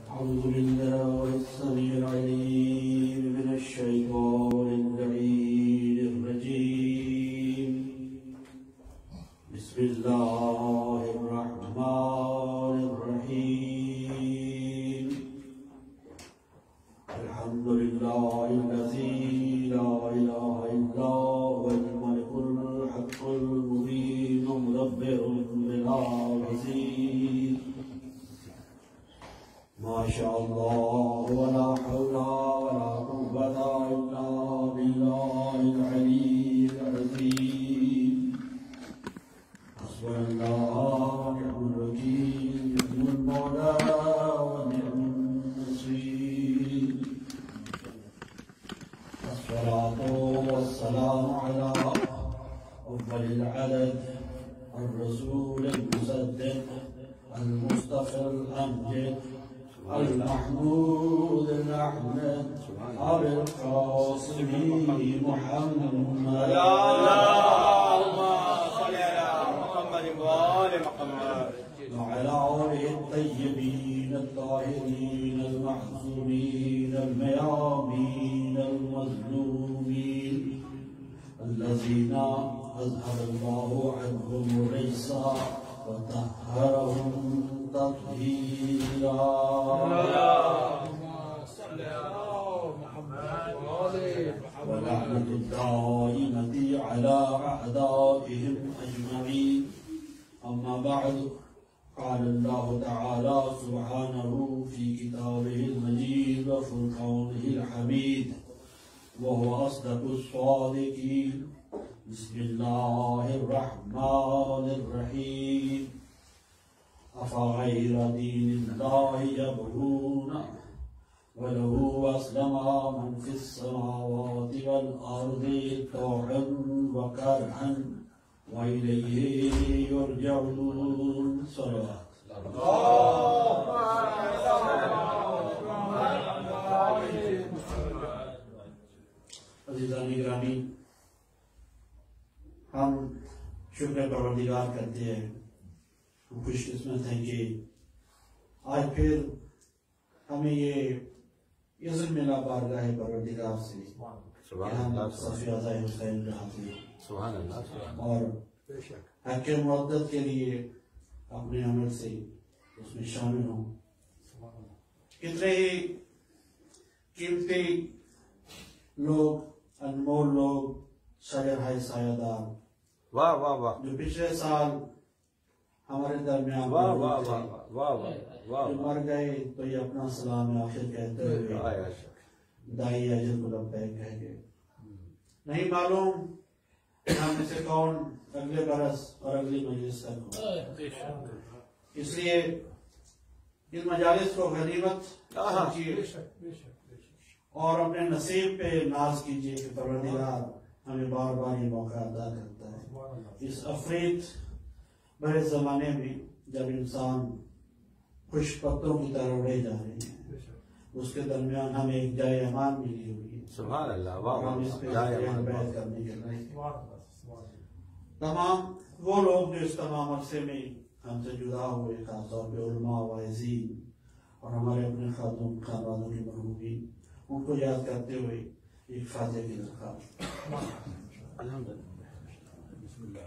أعوذ بالله السميع العليم من الشيطان اللعين الرجيم. بسم الله الرحمن الرحيم. الحمد لله الذي لا إله إلا هو الملك الحق المبين مدبر بلا وزير. ما شاء الله ولا حول ولا قوة إلا بالله العلي العظيم. حسبنا الله ونعم الوكيل، نعم المولى ونعم النصير. الصلاة والسلام على أفضل العدد، الرسول المصدق المصطفى الأمجد المحمود الأحمد أبي القاسم محمد. اللهم صل على محمد وآل محمد وعلى آله الطيبين الطاهرين المعصومين الميامين المظلومين الذين أذهب الله عنهم الرجس وطهرهم تطهيرا. اللهم صل على محمد وآل محمد. ولعنة الدائمة على أعدائهم أجمعين. أما بعد، قال الله تعالى سبحانه في كتابه المجيد وفرقانه الحميد وهو أصدق الصادقين. بسم الله الرحمن الرحيم. أفغير دين الله يبغون وله أسلم من في السماوات والأرض طوعا وكرها وإليه يرجعون. صلوات. عزیزان گرامی، ہم شکر پروردگار کرتے ہیں، ہم خوش قسمت ہیں کہ آج پھر ہمیں یہ عزت ملا بارگاہ پروردگار سے کہ ہم صف اعضاء حسین حاضر اور حق مودت کے لیے اپنے عمل سے اس میں شامل ہوں. کتنے ہی قیمتی لوگ، انمول لوگ، شجر ہے سایہ دار، واہ واہ واہ، جو پچھلے سال ہمارے درمیان واہ واہ واہ واہ واہ، جو مر گئے تو یہ اپنا سلام آخر کہتے ہوئے دائی اجر کو لبیک کہہ گئے. نہیں معلوم ہم میں سے کون اگلے برس اور اگلی مجلس تک ہو. اس لیے اس مجالس کو غنیمت سمجھیے اور اپنے نصیب پہ ناز کیجئے کہ پروردگار ہمیں بار بار یہ موقع عطا کرتا ہے. اس افریت بڑے زمانے میں جب انسان خوش پتوں کی طرح اڑے جا رہے ہیں، اس کے درمیان ہمیں ایک جائے امان ملی ہوئی ہے. سبحان اللہ، ہم اس پہ بیعت کرنے کے لیے تمام وہ لوگ جو اس تمام عرصے میں ہم سے جدا ہوئے، خاص طور پہ علماء، واعظین اور ہمارے اپنے خاندانوں کے مرحومین، ان کو یاد کرتے ہوئے ایک فاتحہ کی درخواست. بسم اللہ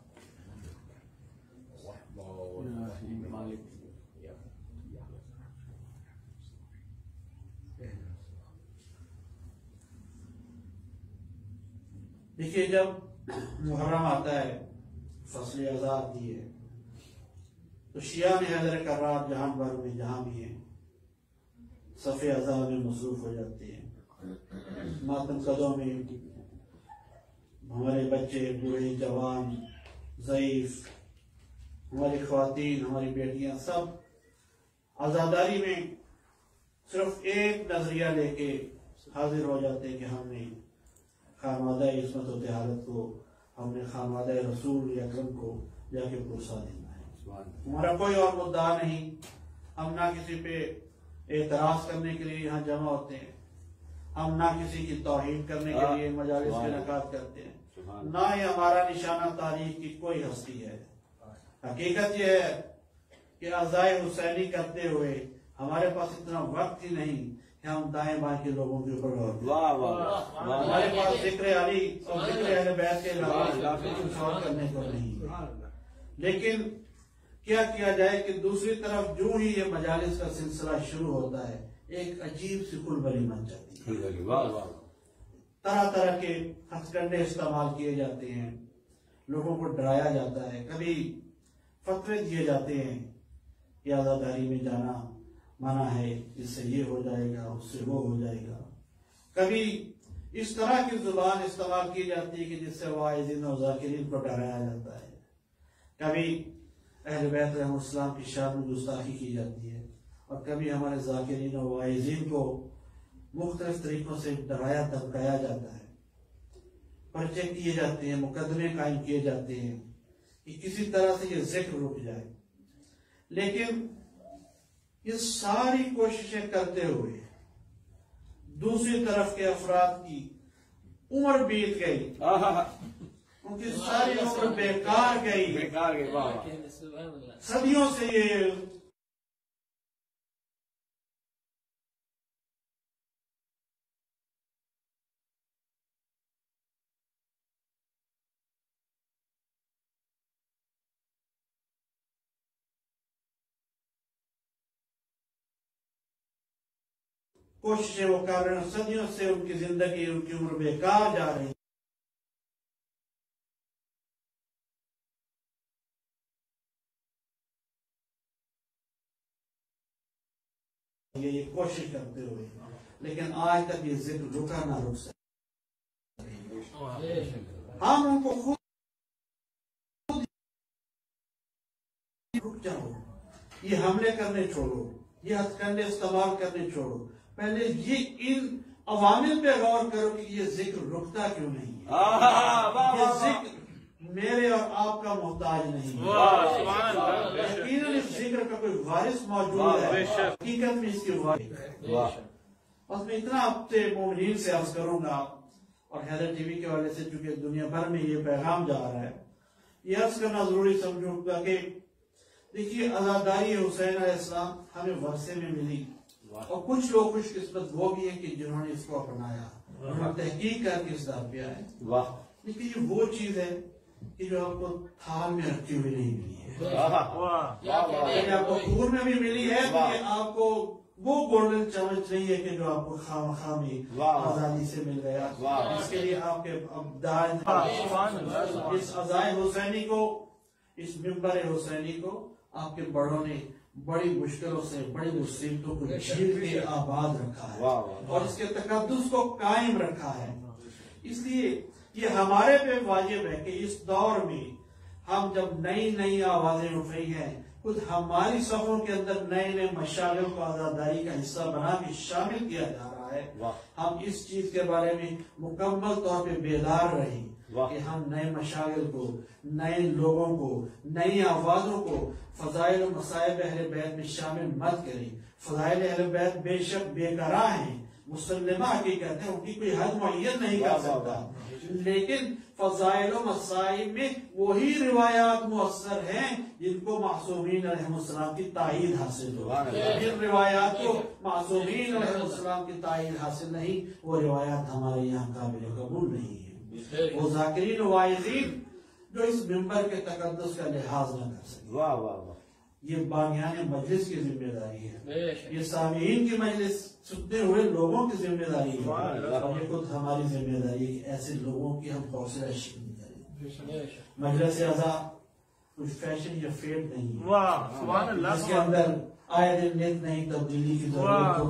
دیکھیے، جب محرم آتا ہے، فصل آزاد کی ہے، تو شیعہ نے حیدر کرار جہاں بھر میں جہاں بھی ہیں صف اعضاء میں مصروف ہو جاتے ہیں. ماتم قدوں میں ہمارے بچے، بوڑھے، جوان، ضعیف، ہماری خواتین، ہماری بیٹیاں سب عزاداری میں صرف ایک نظریہ لے کے حاضر ہو جاتے ہیں کہ ہم نے خانوادہ عصمت و طہارت کو، ہم نے خانوادہ رسول اکرم کو جا کے پرسا دینا ہے. ہمارا کوئی اور مدعا نہیں. ہم نہ کسی پہ اعتراض کرنے کے لیے یہاں جمع ہوتے ہیں، ہم نہ کسی کی توہین کرنے کے لیے مجالس کے انعقاد کرتے ہیں، نہ ہی ہمارا نشانہ تاریخ کی کوئی ہستی ہے. حقیقت یہ ہے کہ اعضائے حسینی کرتے ہوئے ہمارے پاس اتنا وقت ہی نہیں کہ ہم دائیں بائیں کے لوگوں کے اوپر غور کریں۔ واہ واہ ہمارے پاس ذکر علی اور ذکر اہل بیت کے علاوہ کچھ اور کرنے کو نہیں۔ لیکن کیا کیا جائے کہ دوسری طرف جو ہی یہ مجالس کا سلسلہ شروع ہوتا ہے ایک عجیب سی کھلبلی بن جاتی ہے۔ طرح طرح کے ہتھ کنڈے استعمال کیے جاتے ہیں، لوگوں کو ڈرایا جاتا ہے، کبھی فتوے دیے جاتے ہیں کہ عزاداری میں جانا منع ہے، اس سے یہ ہو جائے گا، اس سے وہ ہو جائے گا۔ کبھی اس طرح کی زبان استعمال کی جاتی ہے کہ جس سے واعظین اور ذاکرین کو ڈرایا جاتا ہے۔ کبھی اہل بیت علیہ السلام کی شان میں گستاخی کی جاتی ہے، اور کبھی ہمارے ذاکرین اور واعظین کو مختلف طریقوں سے ڈرایا دھمکایا جاتا ہے، پرچے کیے جاتے ہیں، مقدمے قائم کیے جاتے ہیں کہ کسی طرح سے یہ ذکر رک جائے۔ لیکن یہ ساری کوششیں کرتے ہوئے دوسری طرف کے افراد کی عمر بیت گئی، ان کی ساری عمر بیکار گئی، صدیوں سے یہ کوششیں وہ کر رہے ہیں، صدیوں سے ان کی زندگی ان کی عمر بیکار جا رہی ہے۔ یہ کوشش کرتے ہوئے، لیکن آج تک یہ ذکر رکا نہ رک سکے۔ ہم ان کو خود رک جاؤ، یہ حملے کرنے چھوڑو، یہ ہتھ کنڈے استعمال کرنے چھوڑو، پہلے یہ ان عوامل پہ غور کرو کہ یہ ذکر رکتا کیوں نہیں ہے۔ یہ ذکر میرے اور آپ کا محتاج نہیں ہے، یقیناً اس ذکر کا کوئی وارث موجود ہے، حقیقت میں اس کی وارث۔ بس میں اتنا آپ سے مومنین سے عرض کروں گا، اور حیدر ٹی وی کے والے سے چونکہ دنیا بھر میں یہ پیغام جا رہا ہے، یہ عرض کرنا ضروری سمجھوں گا کہ دیکھیے عزاداری حسین علیہ السلام ہمیں ورثے میں ملی، اور کچھ لوگ خوش قسمت وہ بھی ہیں کہ جنہوں نے اس کو اپنایا، انہوں نے تحقیق کر کے اس دار پہ آئے۔ لیکن یہ وہ چیز ہے کہ جو آپ کو تھال میں رکھی ہوئی نہیں ملی ہے، آپ کو خور میں بھی ملی ہے، تو یہ آپ کو وہ گولڈن چمچ نہیں ہے کہ جو آپ کو خواہ میں آزادی سے مل گیا۔ اس کے لیے آپ کے اس عزائے حسینی کو، اس ممبر حسینی کو آپ کے بڑوں نے بڑی مشکلوں سے، بڑی مصیبتوں کو جھیل کے آباد رکھا ہے، اور اس کے تقدس کو قائم رکھا ہے۔ اس لیے یہ ہمارے پہ واجب ہے کہ اس دور میں ہم جب نئی نئی آوازیں اٹھ رہی ہیں، خود ہماری صفوں کے اندر نئے نئے مشاغل کو عزاداری کا حصہ بنا کے شامل کیا جا رہا ہے، ہم اس چیز کے بارے میں مکمل طور پہ بیدار رہیں کہ ہم نئے مشاغل کو، نئے لوگوں کو، نئی آوازوں کو فضائل و مصائب اہل بیت میں شامل مت کریں۔ فضائل اہل بیت بے شک بے قرار ہیں، مسلمہ حقیقت ہے، ان کی کوئی حد معین نہیں کر سکتا، لیکن فضائل و مصائب میں وہی روایات مؤثر ہیں جن کو معصومین علیہ السلام کی تائید حاصل ہو۔ جن روایات کو معصومین علیہ السلام کی تائید حاصل نہیں، وہ روایات ہمارے یہاں قابل قبول نہیں ہے۔ وہ ذاکرین و واعظین جو اس ممبر کے تقدس کا لحاظ نہ کر سکے، یہ باغیان مجلس کی ذمہ داری ہے، یہ سامعین کی مجلس سنتے ہوئے لوگوں کی ذمہ داری ہے، اور یہ خود ہماری ذمہ داری ہے کہ ایسے لوگوں کی ہم حوصلہ شکنی کریں۔ مجلس اعضا کچھ فیشن یا فیڈ نہیں ہے جس کے اندر آئے دن نت نئی تبدیلی کی ضرورت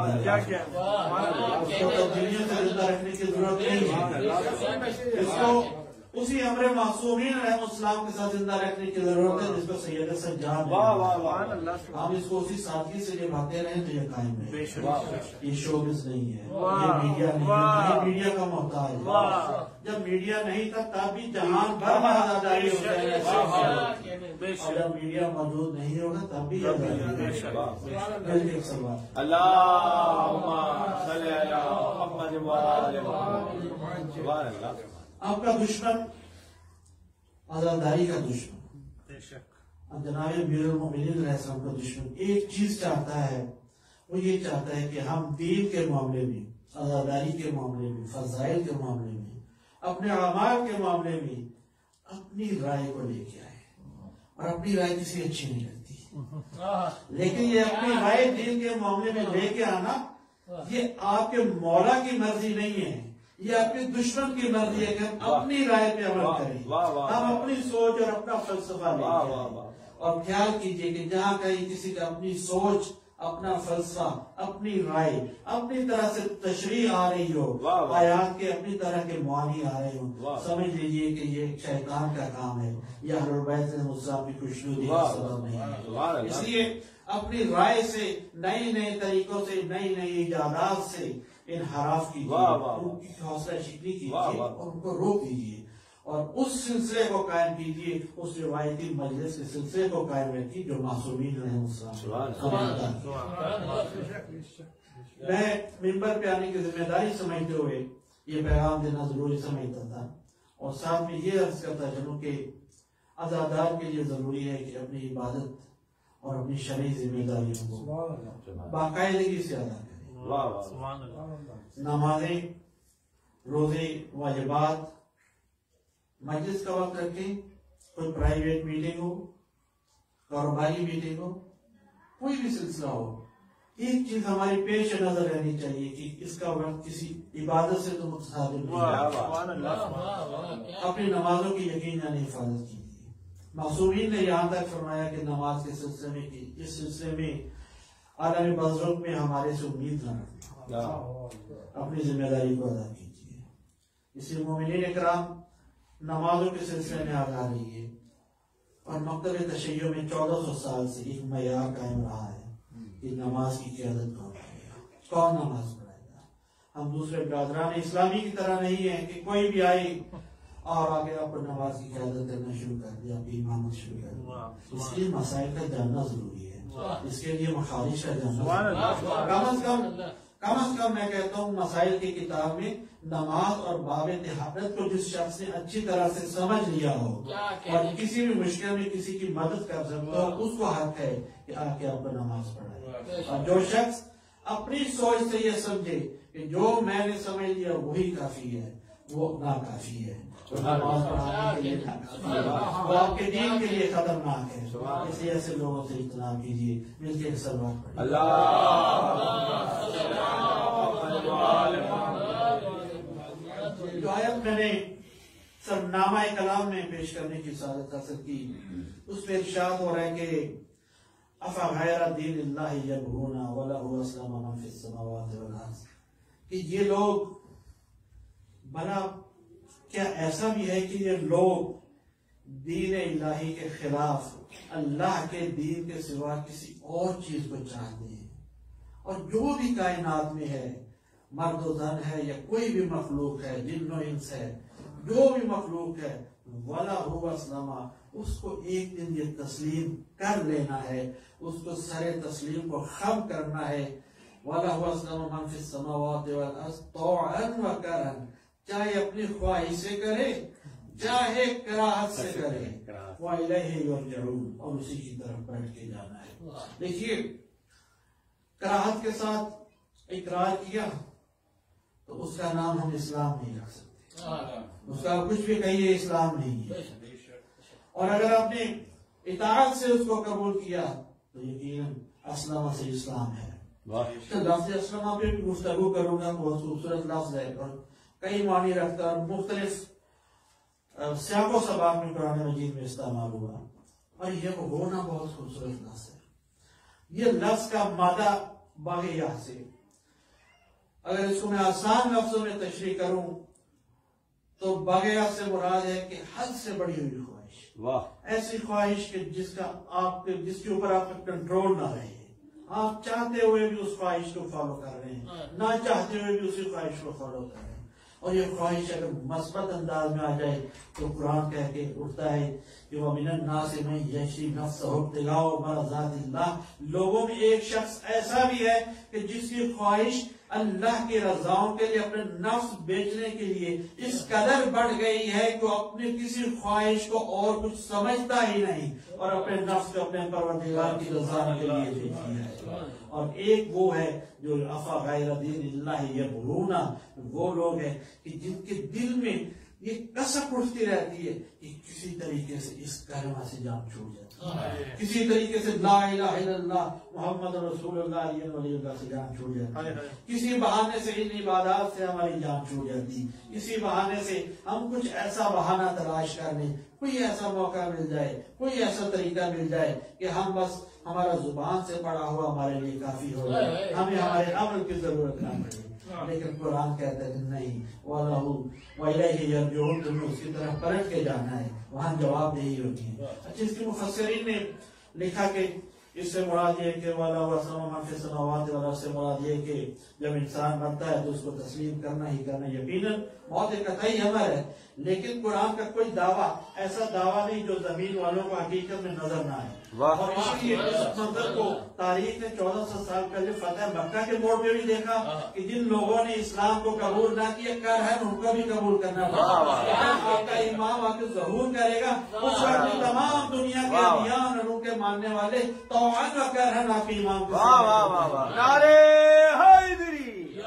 اس کو تبدیلیوں سے زندہ رکھنے کی ضرورت نہیں ہے، اس کو اسی امر معصومین علیہ السلام کے ساتھ زندہ رکھنے کی ضرورت ہے جس کو سید سجاد، ہم اس کو اسی سادگی سے نبھاتے رہیں تو یہ قائم رہے۔ یہ شوبز نہیں ہے، یہ میڈیا نہیں ہے، یہ میڈیا کا محتاج ہے۔ جب میڈیا نہیں تھا تب بھی جہان بھر میں عزاداری ہو جائے، اور جب میڈیا موجود نہیں ہوگا تب بھی عزاداری۔ آپ کا دشمن عزاداری کا دشمن، اب جناب امیر المومنین علیہ السلام کا دشمن ایک چیز چاہتا ہے وہ یہ چاہتا ہے کہ ہم دین کے معاملے میں، عزاداری کے معاملے میں، فضائل کے معاملے میں، اپنے اعمال کے معاملے میں اپنی رائے کو لے کے آئے، اور اپنی رائے کسی اچھی نہیں لگتی، لیکن یہ اپنی رائے دین کے معاملے میں لے کے آنا یہ آپ کے مولا کی مرضی نہیں ہے، یہ اپنے دشمن کی مرضی ہے کہ ہم اپنی رائے پہ عمل کریں، ہم اپنی سوچ اور اپنا فلسفہ لے کے آئیں۔ اور خیال کیجئے کہ جہاں کہیں کسی کا اپنی سوچ، اپنا فلسفہ، اپنی رائے، اپنی طرح سے تشریح آ رہی ہو، آیات کے اپنی طرح کے معانی آ رہے ہوں، سمجھ لیجئے کہ یہ شیطان کا کام ہے، یا اہل بیت السلام کی خوشنودی کا سبب نہیں ہے۔ اس لیے اپنی رائے سے، نئے نئے طریقوں سے، نئی نئی ایجادات سے انحراف کیجیے، ان کی حوصلہ شکنی کیجیے اور ان کو روک دیجیے، اور اس سلسلے کو قائم کیجیے، اس روایتی مجلس کے سلسلے کو قائم رکھیے جو معصومین رہے میں ممبر پہ آنے کی ذمہ داری سمجھتے ہوئے یہ پیغام دینا ضروری سمجھتا تھا، اور ساتھ میں یہ عرض کرتا چلوں کہ عزادار کے لیے ضروری ہے کہ اپنی عبادت اور اپنی شرعی ذمہ داریوں کو باقاعدگی سے ادا کریں، نمازیں، روزے، واجبات، مجلس کا وقت رکھیں، کوئی پرائیویٹ میٹنگ ہو، کاروباری میٹنگ ہو، کوئی بھی سلسلہ ہو، ایک چیز ہماری پیش نظر رہنی چاہیے کہ اس کا وقت کسی عبادت سے تو متصادم نہیں، اپنی نمازوں کی یقیناً حفاظت کیجیے۔ معصومین نے یہاں تک فرمایا کہ نماز کے سلسلے میں اس سلسلے میں عالم بزرگ میں ہمارے سے امید نہ رکھنا، اپنی ذمہ داری کو ادا کیجیے۔ اسی مومنین اکرام نمازوں کے سلسلے میں آگاہ رہیے، اور مکتب تشیع میں 1400 سال سے ایک معیار قائم رہا ہے کہ نماز کی قیادت کون کرے گا، کون نماز پڑھائے گا۔ ہم دوسرے برادران اسلامی کی طرح نہیں ہیں کہ کوئی بھی آئی اور آگے آپ کو نماز کی قیادت کرنا شروع کر دیا، آپ کی امامت شروع کر دیا۔ اس لیے مسائل کا جاننا ضروری ہے، اس کے لیے مخارج کا جاننا، کم از کم میں کہتا ہوں مسائل کی کتاب میں نماز اور باب طہارت کو جس شخص نے اچھی طرح سے سمجھ لیا ہو اور کسی بھی مشکل میں کسی کی مدد کر سکتا ہو، اس کو حق ہے کہ آ کے آپ کو نماز پڑھائے۔ اور جو شخص اپنی سوچ سے یہ سمجھے کہ جو میں نے سمجھ لیا وہی کافی ہے، وہ ناکافی ہے، نماز پڑھانے کے لیے وہ آپ کے دین کے لیے خطرناک ہے۔ اس لیے ایسے لوگوں سے اجتناب کیجیے، مل کے سلوات پڑھیں۔ جو آیت میں نے سرنامہ کلام میں پیش کرنے کی سعادت حاصل کی، اس پہ ارشاد ہو رہا ہے کہ افغیر دین اللہ یبغون ولہ اسلم من فی السماوات والارض، کہ یہ لوگ، بھلا کیا ایسا بھی ہے کہ یہ لوگ دین الہی کے خلاف اللہ کے دین کے سوا کسی اور چیز کو چاہتے ہیں، اور جو بھی کائنات میں ہے، مرد و زن ہے یا کوئی بھی مخلوق ہے، جن و انس ہے، جو بھی مخلوق ہے، وَلَا هُوَ اسْلَمَا، اس کو ایک دن یہ تسلیم کر لینا ہے، اس کو سر تسلیم کو خم کرنا ہے۔ وَلَا هُوَ اسْلَمَا مَنْ فِي السَّمَاوَاتِ وَالْأَرْضِ طَوْعًا وَكَرْهًا، چاہے اپنی خواہش سے کرے چاہے کراہت سے کرے، وَإِلَيْهِ يُرْجَعُونَ، اور اسی کی طرف بیٹھ کے جانا ہے۔ دیکھیے، کراہت کے ساتھ اقرار کیا تو اس کا نام ہم اسلام نہیں رکھ سکتے، اس کا کچھ بھی کہیے اسلام نہیں ہے، اور اگر آپ نے اطاعت سے اس کو قبول کیا تو یقیناً اسلم سے اسلام ہے۔ لفظ اسلم پہ بھی گفتگو کروں گا، بہت خوبصورت لفظ ہے اور کئی معنی رکھتا ہے، مختلف سیاق و سباق میں قرآن مجید میں استعمال ہوا، اور یہ ہونا بہت خوبصورت لفظ ہے۔ یہ لفظ کا مادہ باغیہ سے، اگر اس کو میں آسان لفظوں میں تشریح کروں تو باغیہ سے مراد ہے کہ حد سے بڑی ہوئی خواہش، ایسی خواہش کہ جس کے اوپر آپ کا کنٹرول نہ رہے، آپ چاہتے ہوئے بھی اس خواہش کو فالو کر رہے ہیں، نہ چاہتے ہوئے بھی اسی خواہش کو فالو کر رہے ہیں۔ اور یہ خواہش اگر مثبت انداز میں آ جائے تو قرآن کہہ کے اٹھتا ہے کہ وَمِنَ النَّاسِ مَن يَشْرِي نَفْسَهُ ابْتِغَاءَ مَرْضَاتِ اللَّهِ، لوگوں میں ایک شخص ایسا بھی ہے کہ جس کی خواہش اللہ کی رضاؤں کے لیے اپنے نفس بیچنے کے لیے اس قدر بڑھ گئی ہے کہ وہ اپنی کسی خواہش کو اور کچھ سمجھتا ہی نہیں اور اپنے نفس کو اپنے پروردگار کی رضا کے لیے بیچی ہے. اور ایک وہ ہے جو افا غیر دین اللہ یبغون، وہ لوگ ہیں کہ جن کے دل میں یہ کسک اٹھتی رہتی ہے کہ کسی طریقے سے اس کلمہ سے جان چھوٹ جاتی ہے، کسی طریقے سے لا الہ الا اللہ محمد رسول اللہ علیہ ولی اللہ سے جان چھوٹ جاتی ہے، کسی بہانے سے ان عبادات سے ہماری جان چھوٹ جاتی ہے، کسی بہانے سے ہم کچھ ایسا بہانہ تلاش کر لیں، کوئی ایسا موقع مل جائے، کوئی ایسا طریقہ مل جائے کہ ہم بس ہمارا زبان سے پڑا ہوا ہمارے لیے کافی ہو جائے، ہمیں ہمارے عمل کی ضرورت نہ پڑے. لیکن قرآن کہتا ہے کہ نہیں، وَإِلَيْهِ يَرْجِعُونَ، تمہیں اس کی طرف پلٹ کے جانا ہے، وہاں جواب دہی ہوتی ہے. اچھا، اس کے مفسرین نے لکھا کہ اس سے مراد یہ کہ وَلَا وَسَمَ مَنْ فِي السَّمَاوَاتِ وَالْأَرْضِ، سے مراد یہ کہ جب انسان مرتا ہے تو اس کو تسلیم کرنا ہی کرنا، یقیناً موت ایک قطعی امر ہے. لیکن قرآن کا کوئی دعویٰ ایسا دعویٰ نہیں جو زمین والوں کو حقیقت میں نظر نہ آئے. اور اس لیے اس منظر کو تاریخ نے 1400 سال پہلے فتح مکہ کے موڑ پہ بھی دیکھا کہ جن لوگوں نے اسلام کو قبول نہ کیا، کرہن ان کو بھی قبول کرنا پڑا. آپ کا امام آ کے ظہور کرے گا، اس وقت تمام دنیا کے ادیان اور ان کے ماننے والے توان و کرہن آپ کے امام کو. نعرے حیدری،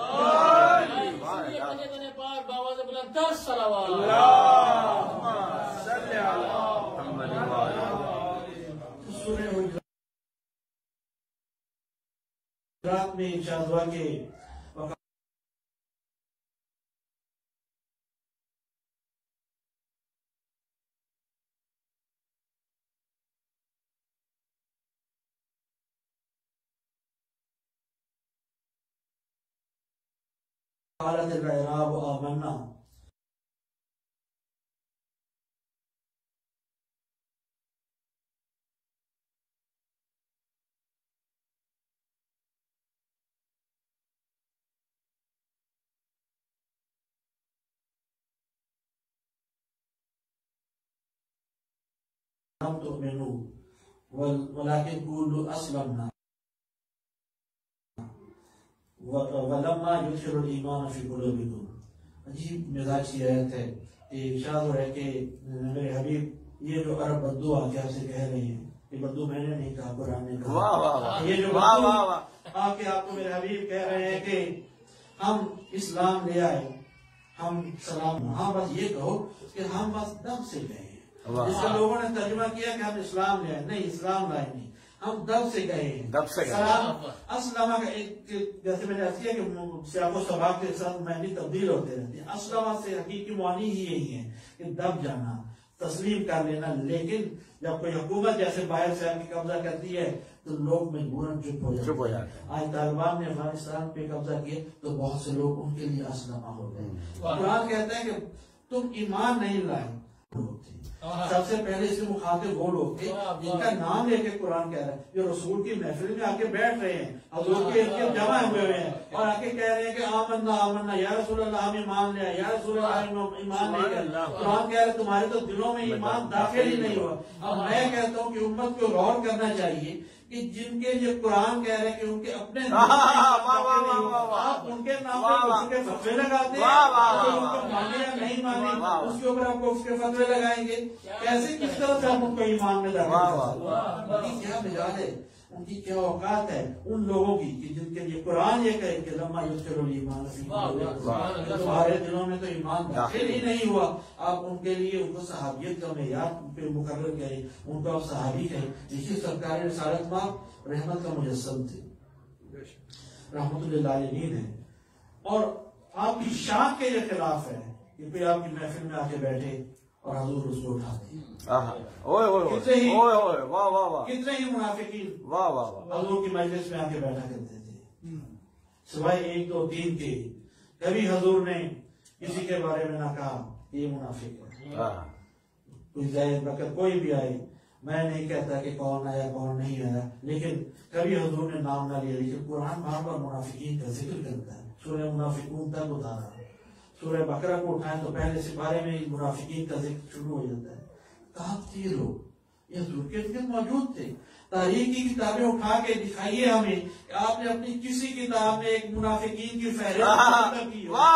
رات میں ارشاد ہوا کہ قالت الأعراب آمنا، لم تؤمنوا ولكن قولوا أسلمنا وَلَمَّا يُدْخِلُ الْإِيمَانَ فِي قُلُوبِكُمْ. عجیب مزاج کی آیت ہے کہ ارشاد ہو رہا ہے کہ میرے حبیب، یہ جو عرب بدو آ کے آپ سے کہہ رہی ہیں، یہ بدو میں نے نہیں کہا، قرآن نے کہا، یہ جو بدو آ کے آپ کو میرے حبیب کہہ رہے ہیں کہ ہم اسلام لے آئے، ہم سلام، ہاں بس یہ کہو کہ ہم بس دم سے گئے ہیں. جس کے لوگوں نے ترجمہ کیا کہ ہم اسلام لے آئے، نہیں، اسلام لائے نہیں، ہم دب سے گئے ہیں. سلام اسلامہ کا ایک، جیسے میں نے عرض کیا کہ سیاق و سباق کے ساتھ معنی تبدیل ہوتے رہتے ہیں. اسلامہ سے حقیقی معنی ہی یہی ہے کہ دب جانا، تسلیم کر لینا. لیکن جب کوئی حکومت جیسے باہر سے آ کے قبضہ کرتی ہے تو لوگ مجبوراً چپ ہو جاتے ہیں. آج طالبان نے افغانستان پہ قبضہ کیا تو بہت سے لوگ ان کے لیے اسلامہ ہو گئے. قرآن کہتا ہے کہ تم ایمان نہیں لائے. سب سے پہلے اس کے مخاطب وہ لوگ تھے جن کا نام لے کے قرآن کہہ رہا ہے، جو رسول کی محفل میں آ کے بیٹھ رہے ہیں، حضور کے جمع ہوئے ہیں اور آ کے کہہ رہے ہیں کہ آمنا آمنا یا رسول اللہ ہم ایمان لے آئے، یا رسول اللہ ایمان لے گئے. قرآن کہہ رہے ہیں تمہارے تو دلوں میں ایمان داخل ہی نہیں ہوا. اب میں کہتا ہوں کہ امت کو غور کرنا چاہیے کہ جن کے یہ قرآن کہہ رہے ہیں کہ ان کے اپنے آپ ان کے نام پہ فتوے لگاتے ہیں، ان کو مانے یا نہیں مانے اس کے اوپر آپ کو اس کے فتوے لگائیں گے. کیسے، کس طرح سے آپ ان کو ایمان میں داخل؟ ان کی کیا مزاج ہے، ان کی کیا اوقات ہے ان لوگوں کی کہ جن کے لیے قرآن یہ کہے کہ لما یدخل الایمان فی قلوبکم، تمہارے دلوں میں تو ایمان داخل ہی نہیں ہوا. آپ ان کے لیے ان کو صحابیت کا معیار پہ مقرر کریں، ان کو آپ صحابی کہیں. دیکھیے سرکار رسالت مآب رحمت کا مجسم تھے، رحمت للعالمین ہے، اور آپ کی شان کے یہ خلاف ہے کہ کوئی آپ کی محفل میں آ کے بیٹھے اور حضور اس کو اٹھاتے ہیں. کتنے ہی منافقین حضور کی مجلس میں آ کے بیٹھا کرتے تھے، سوائے 1 2 3 کے. کبھی حضور نے کسی کے بارے میں نہ کہا یہ منافق ہے. کوئی زید بکر کوئی بھی آئے، میں نہیں کہتا کہ کون آیا کون نہیں آیا، لیکن کبھی حضور نے نام نہ لیا. لیکن قرآن بار بار منافقین کا ذکر کرتا ہے. سورہ منافقون تک اتارا، سورہ بقرہ کو اٹھائیں تو پہلے سپارے میں منافقین کا ذکر شروع ہو جاتا ہے. کہاں تھے لوگ؟ یہ حضور کے اندر موجود تھے. تاریخ کی کتابیں اٹھا کے دکھائیے ہمیں کہ آپ نے اپنی کسی کتاب میں ایک منافقین کی فہرست کی ہو،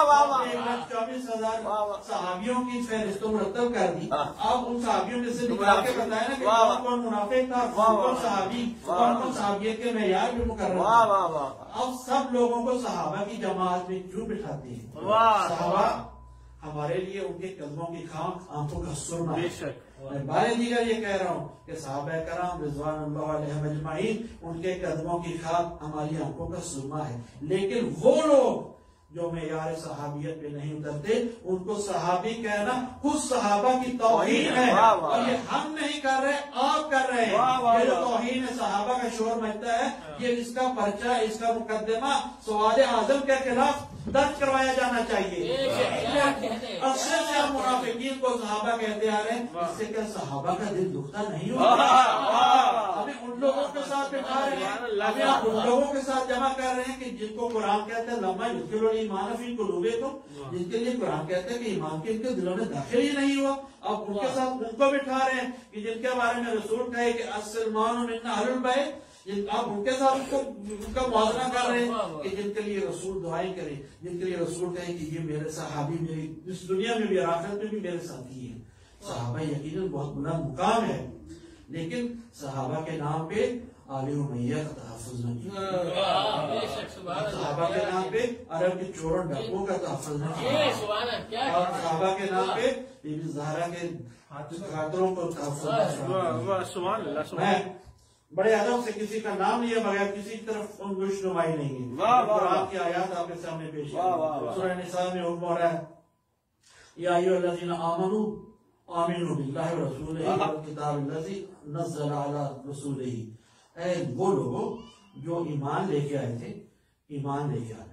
1,24,000 صحابیوں کی فہرست مرتب کر دی، آپ ان صحابیوں میں سے نکال کے بتائیں نا کہ کون کون منافق تھا، کون صحابی، کون صحابیت کے معیار بھی مقرر تھا۔ اب سب لوگوں کو صحابہ کی جماعت میں کیوں بٹھاتے ہیں؟ صحابہ ہمارے لیے ان کے قدموں کی خاک آنکھوں کا سرما ہے۔ میں بارے دیگر یہ کہہ رہا ہوں کہ صحابہ کرام رضوان اللہ علیہم اجمعین ان کے قدموں کی خاک ہماری آنکھوں کا سرما ہے، لیکن وہ لوگ جو معیار صحابیت پہ نہیں اترتے ان کو صحابی کہنا خود صحابہ کی توہین ہے، اور یہ ہم نہیں کر رہے، آپ کر رہے ہیں۔ یہ جو توہین صحابہ کا شور مچتا ہے، یہ اس کا پرچہ، اس کا مقدمہ سواد اعظم کے خلاف درج کروایا جانا چاہیے۔ اکثر سے ہم منافقین کو صحابہ کہتے آ رہے ہیں، اس سے کیا صحابہ کا دل دکھتا نہیں ہوگا؟ ہمیں ان لوگوں کے ساتھ بٹھا رہے ہیں، ہمیں ان لوگوں کے ساتھ جمع کر رہے ہیں کہ جن کو قرآن کہتا ہے لما یدخل الایمان فی قلوبکم، جن کے لیے قرآن کہتا ہے کہ ایمان کے ان کے دلوں میں داخل ہی نہیں ہوا، اب ان کے ساتھ ان کو بٹھا رہے ہیں کہ جن کے بارے میں رسول کہے کہ السلمان منا اہل البیت، آپ ان کے ساتھ ان کا موازنہ کر رہے ہیں کہ جن کے لیے رسول دعائیں کرے، جن کے لیے رسول کہے کہ یہ میرے صحابی، میری اس دنیا میں بھی اور آخرت میں بھی میرے ساتھی ہیں۔ صحابہ یقیناً بہت بلند مقام ہے، لیکن صحابہ کے نام پہ آل امیہ کا تحفظ نہ کیا، صحابہ کے نام پہ عرب کے چوروں ڈاکوؤں کا تحفظ نہ کیا، اور صحابہ کے نام پہ بی بی زہرا کے خاطروں کو تحفظ نہ کیا۔ میں بڑے ادب سے کسی کا نام لیا بغیر کسی طرف انگوش نمائی نہیں ہے۔ قرآن کی آیات آپ کے سامنے پیش ہے۔ سورہ نساء میں حکم ہو رہا ہے یا ایھا الذین آمنوا آمنوا باللہ ورسولہ والکتاب الذی نزل علی رسولہ، اے وہ لوگ جو ایمان لے کے آئے تھے، ایمان لے کے آ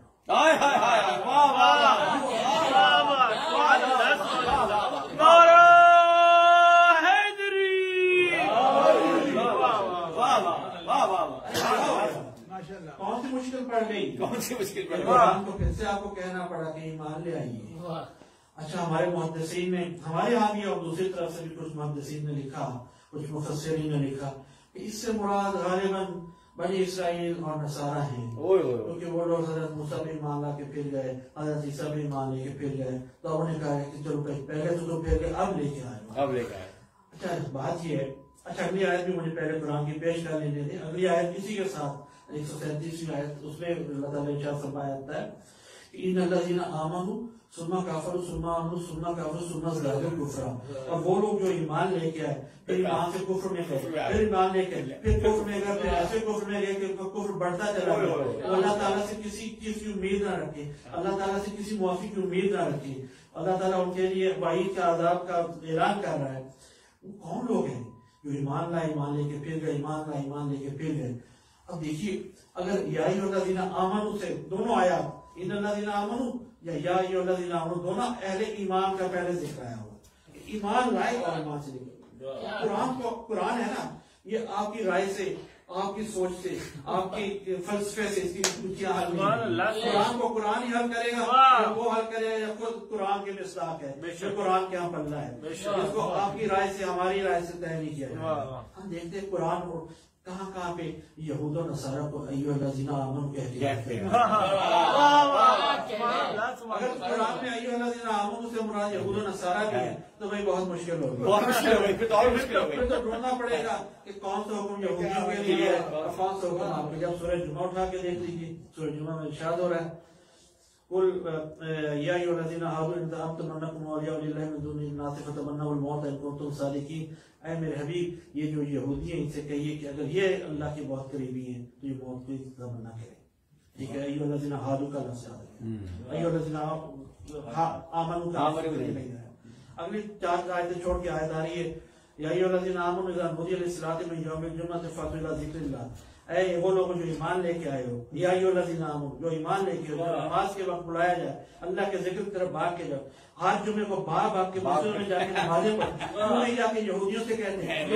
جاؤ۔ کون سی مشکل پڑ گئی؟ کون سی مشکل پڑ گئی؟ قرآن کو پھر سے آپ کو کہنا پڑا کہ ایمان لے آئیے۔ اچھا، ہمارے محدثین نے، ہمارے یہاں بھی اور دوسری طرف سے بھی کچھ محدثین نے لکھا، کچھ مفسرین نے لکھا کہ اس سے مراد غالباً بنی اسرائیل اور نصارہ ہیں، کیونکہ وہ لوگ حضرت موسیٰ بھی ایمان لا کے پھر گئے، حضرت عیسیٰ بھی ایمان لے کے پھر گئے، تو انہوں نے کہا کہ چلو پہلے تو پھر گئے، اب لے کے آئے۔ اچھا، بات یہ ہے، اچھا اگلی آیت بھی مجھے پہلے قرآن کی پیش کر لینے دیں۔ اگلی آیت اسی کے ساتھ 137 آیت، اس میں اللہ تعالیٰ نے ارشاد فرمایا ہے ان الذین آمنوا ثم کفروا ثم آمنوا ثم کفروا ثم ازدادوا کفرا، اور وہ لوگ جو ایمان لے کے آئے، پھر ایمان سے کفر میں گئے، پھر ایمان لے کے پھر کفر میں گئے، پھر ایسے کفر میں گئے کہ کفر بڑھتا چلا گیا، اللہ تعالیٰ سے کسی چیز کی امید نہ رکھے، اللہ تعالیٰ سے کسی معافی کی امید نہ رکھے، اللہ تعالیٰ ان کے لیے وعید کا عذاب کا اعلان کر رہا ہے۔ وہ کون لوگ ہیں جو ایمان لا، ایمان لے کے پھر گئے، ایمان لا، ایمان لے کے پھر گئے؟ اب دیکھیے، اگر یا ایھا الذین آمنوا سے دونوں آیا، ان الذین آمنوا یا ایھا الذین آمنوا، دونوں اہل ایمان کا پہلے ذکر آیا ہوا، ایمان لائے اور ایمان سے نکلے۔ قرآن ہے نا، یہ آپ کی رائے سے، آپ کی سوچ سے، آپ کی فلسفے سے اس کی کچھ حل نہیں۔ قرآن کو قرآن ہی حل کرے گا، یا وہ حل کرے گا، یا خود قرآن کے مصداق ہے، جو قرآن کے یہاں پلہ ہے، اس کو آپ کی رائے سے، ہماری رائے سے طے نہیں کیا جائے۔ ہم دیکھتے ہیں قرآن کو کہاں کہاں پہ یہود و نصارہ کو ایھا الذین آمنوا کہتے ہیں۔ اگر قرآن میں ایھا الذین آمنوا سے مراد یہود و نصارہ بھی ہے تو بھائی بہت مشکل ہوگی، پھر تو ڈھونڈنا پڑے گا کہ کون سا حکم یہودیوں کے لیے ہے اور کون سا حکم آپ کے۔ جب سورہ جمعہ اٹھا کے دیکھ لیجیے، سورہ جمعہ میں ارشاد ہو رہا ہے قل یا ایھا الذین ہادوا ان زعمتم انکم اولیاء للہ من دون الناس فتمنوا الموت ان کنتم صادقین، اے میرے حبیب یہ جو یہودی ہیں ان سے کہیے کہ اگر یہ اللہ کے بہت قریبی ہیں تو یہ موت کی تمنا کریں۔ ٹھیک ہے، ایھا الذین ہادوا کا لفظ یاد رکھیں، ایھا الذین آمنوا کا نہیں ہے۔ اگلی 4 آیتیں چھوڑ کے آیت آ رہی ہے یا ایھا الذین آمنوا اذا نودی للصلاۃ من یوم الجمعۃ فاسعوا الی ذکر اللہ، اے وہ لوگ جو ایمان لے کے آئے ہو، یا ایھا الذین آمنوا جو ایمان لے کے ہو، نماز کے وقت بلایا جائے، اللہ کے ذکر کی طرف بھاگ کے جاؤ۔ ہر جمعے کو بھاگ کے مسجدوں میں جا کے نمازیں پڑھ، کیوں نہیں جا کے یہودیوں سے کہتے ہیں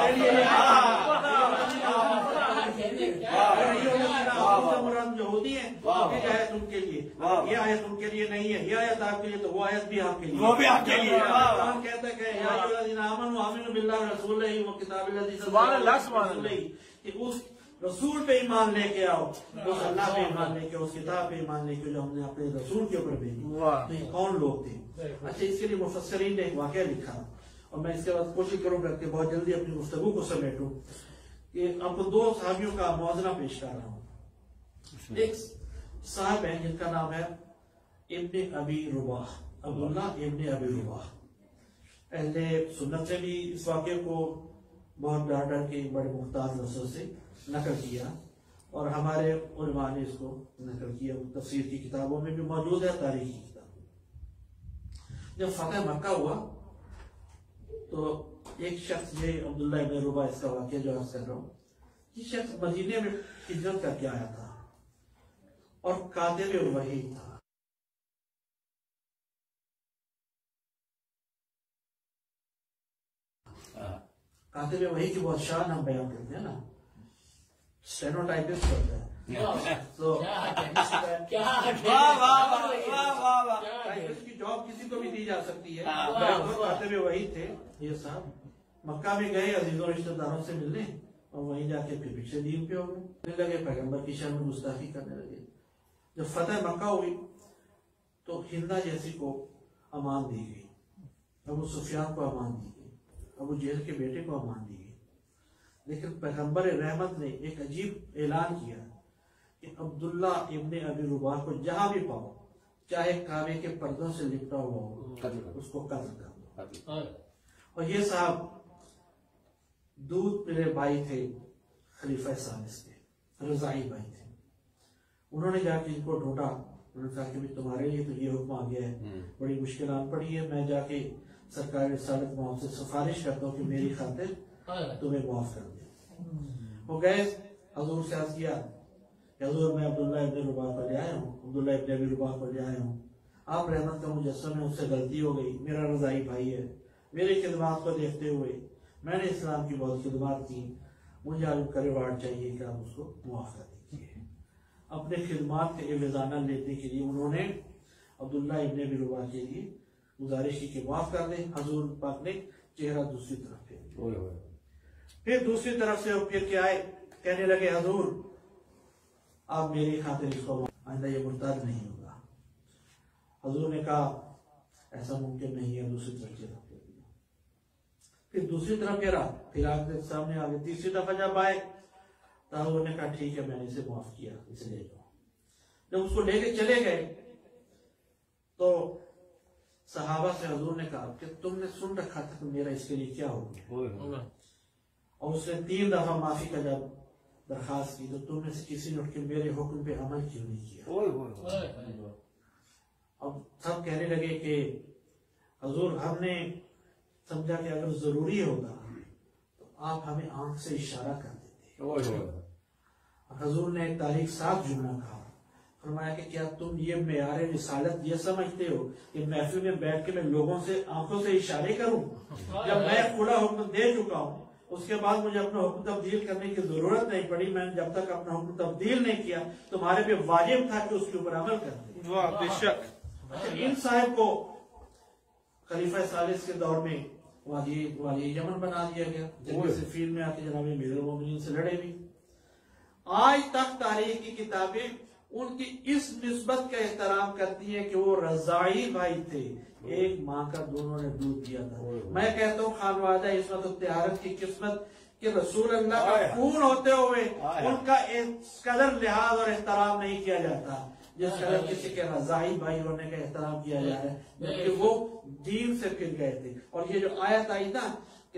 مراد یہودی ہیں، یہ آیت ان کے لیے، یہ آیت ان کے لیے نہیں ہے، یہ آیت آپ کے لیے تو وہ آیت بھی آپ کے لیے، وہ بھی آپ کے لیے۔ قرآن کہتا ہے کہ یا ایھا الذین آمنوا آمنوا باللہ ورسولہ والکتاب الذی نزل علی رسولہ، कि उस रसूल पे ईमान लेके आओ, उस अल्लाह पे ईमान लेके, उस किताब पे ईमान लेके जो हमने अपने रसूल के ऊपर भेजी। तो ये कौन लोग थे? अच्छा, इसके लिए मुफस्सरीन ने एक वाकया लिखा और मैं इसके बाद कोशिश करूंगा कि बहुत जल्दी अपनी गुफ्तगू को समेटूं कि आपको दो सहाबियों का मौजना पेश कर रहा हूँ। एक साहब है जिनका नाम है इब्ने अबी रुबाह, अब्दुल्ला इब्ने अबी रुबाह। अहले सुन्नत ने भी इस वाक़े को बहुत डर डर के बड़े मुख्तार लफ्ज़ों से नकल किया और हमारे उलमा ने इसको नकल किया। तफसीर की किताबों में भी मौजूद है, तारीख की किताबों। जब फतह मक्का हुआ तो एक शख्स, ये अब्दुल्ला इब्ने रुबाह इसका वाक़या जो अर्ज़ कर रहा हूँ, ये शख्स मदीने में हिजरत करके आया था और कातिब वही था। कातिब वही की बहुत शान हम बयान करते हैं ना, स्टेनोटाइपिस्ट करता है। तो इसकी जॉब किसी को भी दी जा सकती है। कातिब वही थे ये साहब, मक्का में गए अजीजों रिश्तेदारों से मिलने और वहीं जाके फिर पीछे दीन पे हो गए लगे, पैगंबर की शान में गुस्ताखी करने लगे। जब फतह मक्का हुई तो हिंदा जैसी को अमान दी गई, अबू सुफियान को अमान दी गई, अबू जहल के बेटे को अमान दी गई। लेकिन पैगंबर रहमत ने एक अजीब ऐलान किया कि अब्दुल्ला इब्ने अबी रुबाह को जहां भी पाओ, चाहे काबे के पर्दों से लिपटा हुआ हो, उसको कत्ल कर दो। और ये साहब दूध पिले भाई थे खलीफा सालिस के, रजाई भाई थे। उन्होंने जाके इनको ढूंढा, उन्होंने कहा कि भाई तुम्हारे लिए तो ये हुक्म आ गया है, बड़ी मुश्किल पड़ी है, मैं जाके सरकार रिसालत माफ से सिफारिश करता हूँ कि मेरी खातिर तुम्हें माफ कर दे। वो गए हजूर से अर्ज किया, हजूर मैं अब्दुल्ला इब्ने रुबाह को ले आया हूँ, अब्दुल्ला इब्ने अबी रुबाह को ले आया हूँ, आप रहमत का मुजस्सम है, उससे गलती हो गई, मेरा रजाई भाई है, मेरी खिदमत को देखते हुए मैंने इस्लाम की बहुत खिदमत की, मुझे आपका रिवार्ड चाहिए कि आप उसको मुआफ कर दीजिए। अपने खिदमत के एवज़ाना लेने के लिए उन्होंने अब्दुल्ला इब्ने अबी रुबाह के लिए गुजारिश की कि माफ कर दे। हजूर पाक ने चेहरा दूसरी तरफ फेर दिया। फिर दूसरी तरफ से फिर के आए, कहने लगे हजूर आप मेरी खातिर इसको, आइंदा ये मुर्ताद नहीं होगा। हजूर ने कहा ऐसा मुमकिन नहीं है, दूसरी तरफ चेहरा फेर दिया। फिर दूसरी तरफ फेरा, फिर आगे सामने आ गए। तीसरी दफा जब आए तो हजूर ने कहा ठीक है मैंने इसे माफ किया, इसे ले जाओ। जब उसको लेके चले गए तो सहाबा से हजूर ने कहा कि तुमने सुन रखा था कि मेरा इसके लिए क्या होगा, और उसने 3 दफा माफी का जब दरखास्त की तो तुमने से किसी ने उठ के मेरे हुक्म पे अमल क्यों नहीं किया। अब सब कहने लगे कि हजूर हमने समझा कि अगर जरूरी होगा तो आप हमें आंख से इशारा कर देते। हजूर ने एक तारीख साफ जुमला कहा, फरमाया कि क्या तुम ये मेयारे रिसालत ये समझते हो कि महफिल में बैठ के मैं लोगों से आंखों से इशारे करूं? जब मैं खुला हुक्म दे चुका हूं उसके बाद मुझे अपना हुक्म तब्दील करने की जरूरत नहीं पड़ी। मैंने जब तक अपना हुक्म तब्दील नहीं किया तुम्हारे पे वाजिब था कि उसके ऊपर अमल कर दे। बेशक इन साहब को खलीफा सालिस के दौर में वाली यमन बना दिया गया, जंग सिफीन में आके जनाब अमीरुल मोमिनीन से लड़े भी। आज तक तारीख की किताबें उनकी इस निस्बत का एहतराम करती है कि वो रजाई भाई थे, एक माँ का दोनों ने दूध दिया था। मैं कहता हूँ खानवादा इसमत तिहारत की किस्मत कि रसूल अल्लाह का खून होते हुए उनका इस कदर लिहाज और एहतराम नहीं किया जाता जिस कदर किसी के रजाई भाई होने का एहतराम किया जा रहा है, क्योंकि वो दीन से फिर गए थे। और ये जो आयत आई ना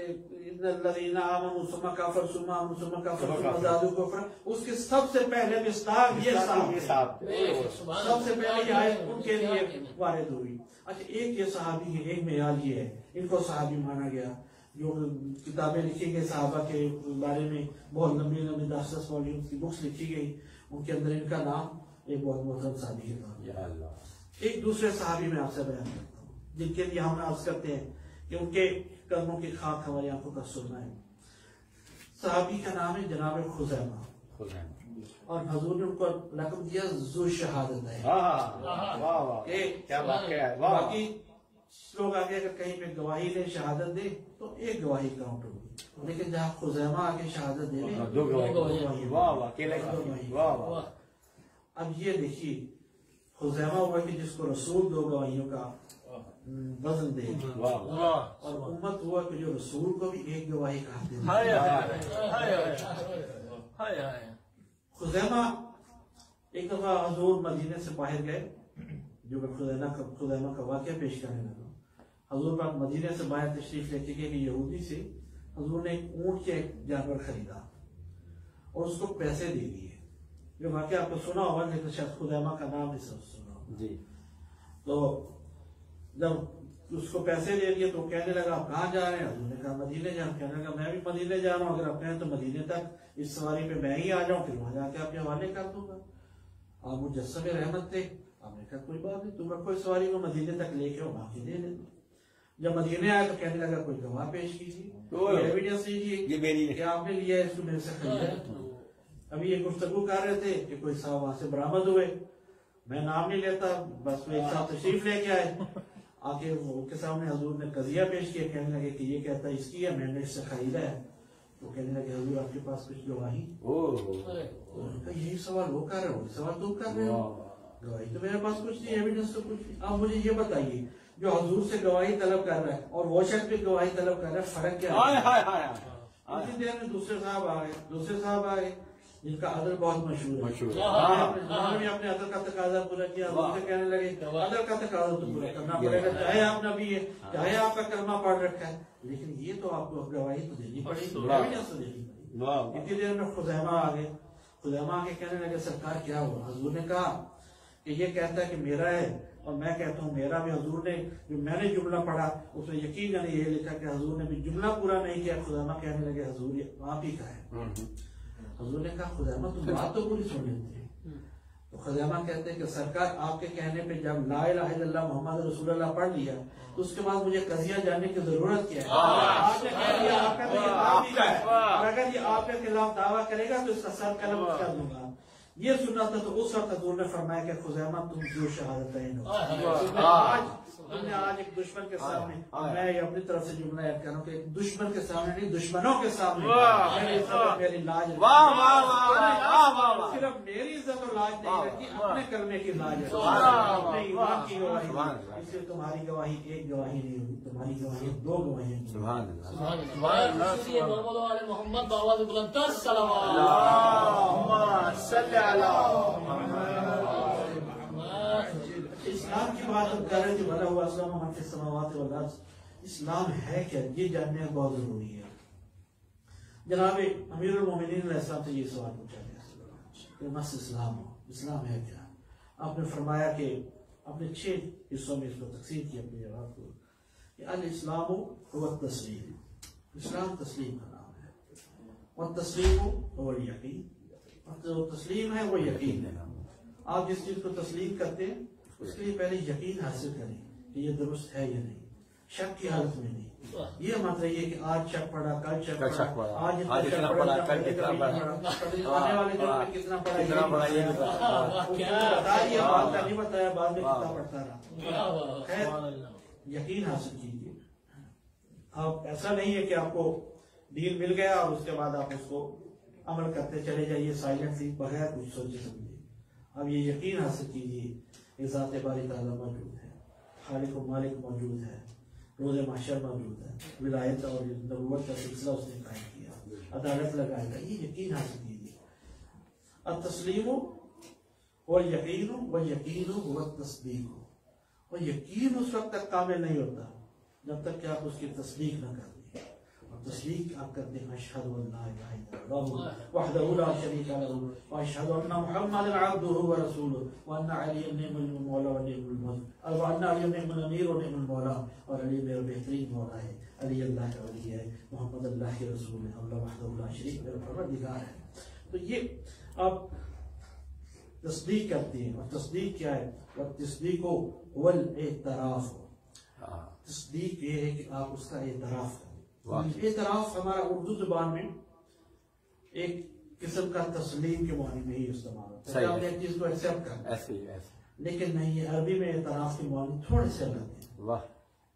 उसके सबसे पहले मिस्ताक ये सबसे पहले ये आयत उनके लिए वारिद हुई। अच्छा एक ये सहाबी है, एक मेयाल ये है, इनको सहाबी माना गया। जो किताबें लिखी गई सहाबा के बारे में बहुत लंबी लंबी 10-10 वॉल्यूम की बुक्स लिखी गई, उनके अंदर इनका नाम एक बहुत मोहतरम सहाबी है। एक दूसरे सहाबी में आपसे बयान करता हूँ जिनके लिए हम अर्ज करते हैं कि उनके कदमों की खाक हमारी आंखों का सुनना है। सहाबी का नाम है जनाब खुजैमा, और हजूर ने उनको लक़ब दिया ज़ु शहादत है। बाकी لوگ آگے اگر کہیں پہ گواہی لے شہادت دے تو ایک گواہی کاؤنٹ ہوگی، لیکن جہاں خزیمہ آگے شہادت دے دو گواہی. واہ واہ اکیلے واہ واہ. اب یہ دیکھیے خزیمہ ہوا کہ جس کو رسول دو گواہیوں کا وزن دے گی، اور امت ہوا کہ جو رسول کو بھی ایک گواہی کا دے. خزیمہ ایک دفعہ حضور مدینے سے باہر گئے، جو میں خزیمہ کا واقعہ پیش کرنے لگا. حضور پاک مدینے سے باہر تشریف لے کے گئے کہ یہودی سے حضور نے ایک اونٹ کے ایک جانور خریدا اور اس کو پیسے دے دیے. جو واقعہ آپ کو سنا ہوگا لیکن شاید خزیمہ کا نام نہیں سنا ہوگا. تو جب اس کو پیسے دے دیے تو کہنے لگا آپ کہاں جا رہے ہیں؟ حضور نے کہا مدینے جا. کہنے لگا میں بھی مدینے جا رہا ہوں، اگر آپ کہیں تو مدینے تک اس سواری پہ میں ہی آ جاؤں، پھر وہاں جا کے آپ کے حوالے کر دوں گا. آپ مجسم رحمت تھے. آپ نے کہا کوئی بات نہیں، تم رکھو اس سواری کو مدینے تک لے کے اور باقی دے دیں. جب مدینے آئے تو کہنے لگا کوئی گواہ پیش کیجیے، ایویڈنس دیجیے کہ آپ نے لیا اس کو میرے سے خریدا. ابھی یہ گفتگو کر رہے تھے کہ کوئی صاحب وہاں سے برآمد ہوئے. میں نام نہیں لیتا، بس وہ ایک صاحب تشریف لے کے آئے. آ کے ان کے سامنے حضور نے قضیہ پیش کیا. کہنے لگے کہ یہ کہتا ہے اس کی ہے، میں نے اس سے خریدا ہے. تو کہنے لگے حضور آپ کے پاس کچھ گواہی؟ یہی سوال وہ کر رہے ہو، سوال تم کر رہے ہو. گواہی تو میرے پاس کچھ نہیں، ایویڈنس تو کچھ نہیں. آپ مجھے یہ بتائیے جو حضور سے گواہی طلب کر رہا ہے اور وہ شخص بھی گواہی طلب کر رہا ہے، فرق کیا ہے؟ اتنی دیر میں دوسرے صاحب آ گئے جن کا عدل بہت مشہور ہے. انہوں نے بھی اپنے عدل کا تقاضا پورا کیا. حضور سے کہنے لگے عدل کا تقاضا تو پورا کرنا پڑے گا، چاہے آپ نبی ہے، چاہے آپ کا کلمہ پڑھ رکھا ہے، لیکن یہ تو آپ کو گواہی تو دینی پڑے گی، ایویڈنس تو دینی پڑے گی. اتنی دیر میں خزیمہ آ گئے. خزیمہ آ کے کہنے لگے سرکار کیا ہوا؟ حضور نے کہا کہ یہ کہتا ہے کہ میرا ہے اور میں کہتا ہوں میرا بھی. حضور نے جو میں نے جملہ پڑھا اس میں یقیناً یہ لکھا کہ حضور نے بھی جملہ پورا نہیں کیا. خزیمہ کہنے لگے حضور یہ آپ ہی کا ہے. حضور نے کہا خزیمہ تم بات تو پوری سن لیتے. تو خزیمہ کہتے ہیں کہ سرکار آپ کے کہنے پہ جب لا الہ الا اللہ محمد رسول اللہ پڑھ لیا تو اس کے بعد مجھے قضیہ جاننے کی ضرورت کیا ہے؟ آپ نے کہہ دیا آپ کا تو یہ آپ ہی کا ہے، اور اگر یہ آپ کے خلاف دعویٰ کرے گا تو اس کا سر قلم کر دوں گا. یہ سنا تھا تو اس وقت حضور نے فرمایا کہ خزیمہ تم جو شہادتین ہو. تم نے آج ایک دشمن کے سامنے، میں اپنی طرف سے جملہ ایڈ کر رہا ہوں کہ ایک دشمن کے سامنے نہیں دشمنوں کے سامنے میری لاج، صرف میری عزت و لاج نہیں رکھی، اپنے کلمے کی لاج ہے، اپنے ایمان کی گواہی. اس لیے تمہاری گواہی ایک گواہی نہیں ہوگی، تمہاری گواہی دو گواہیاں. سبحان اللہ. محمد باواز بلند صلوات. اسلام کی بات ہم کر رہے تھے، بھلا ہوا اسلام من فی السماوات والارض. اسلام ہے کیا، یہ جاننا بہت ضروری ہے. جناب امیر المومنین علیہ السلام سے یہ سوال پوچھا گیا کہ مس اسلام ہو، اسلام ہے کیا؟ آپ نے فرمایا کہ اپنے 6 حصوں میں اس کو تقسیم کیا اپنے جواب کو کہ الاسلام هو التسلیم. اسلام تسلیم کا نام ہے. والتسلیم هو الیقین. جو تسلیم ہے وہ یقین ہے. آپ جس چیز کو تسلیم کرتے ہیں اس کے لیے پہلے یقین حاصل کریں کہ یہ درست ہے یا نہیں، شک کی حالت میں نہیں. یہ مت رہیے کہ آج شک پڑا، کل شک پڑا، آج اتنا پڑا، کل کتنا پڑا، آنے والے دنوں میں کتنا پڑا، نہیں بتایا بعد میں کتنا پڑتا رہا. خیر یقین حاصل کیجیے. آپ ایسا نہیں ہے کہ آپ کو دین مل گیا اور اس کے بعد آپ اس کو عمل کرتے چلے جائیے سائلنٹلی بغیر کچھ سوچے سمجھے. اب یہ یقین حاصل کیجیے کہ ذات باری تعالیٰ موجود ہے، خالق و مالک موجود ہے، روز محشر موجود ہے، ولایت اور نبوت کا سلسلہ اس نے قائم کیا، عدالت لگائے گا. یہ یقین حاصل کیجیے. التسلیم والیقین والیقین هو التصدیق. اور یقین اس وقت تک کامل نہیں ہوتا جب تک کہ آپ اس کی تصدیق نہ کریں. تصدیق آپ کرتے ہیں اشہد ان لا الہ الا اللہ وحدہ لا شریک لہ واشہد ان محمدا عبدہ ورسولہ وان علی نعم المولا ونعم المولى وان علی نعم الامیر ونعم المولا. اور علی میرا بہترین مولا ہے، علی اللہ کا ولی ہے، محمد اللہ کے رسول ہے، اللہ وحدہ لا شریک میرا پروردگار ہے. تو یہ آپ تصدیق کرتے ہیں. اور تصدیق کیا ہے؟ تصدیق هو الاعتراف. تصدیق یہ ہے کہ آپ اس کا اعتراف کریں. اعتراف ہمارا اردو زبان میں ایک قسم کا تسلیم کے معنی میں ہی استعمال ہوتا ہے، آپ ایک چیز کو ایکسپٹ کرنا. لیکن نہیں، یہ عربی میں اعتراف کے معنی تھوڑے سے الگ ہیں.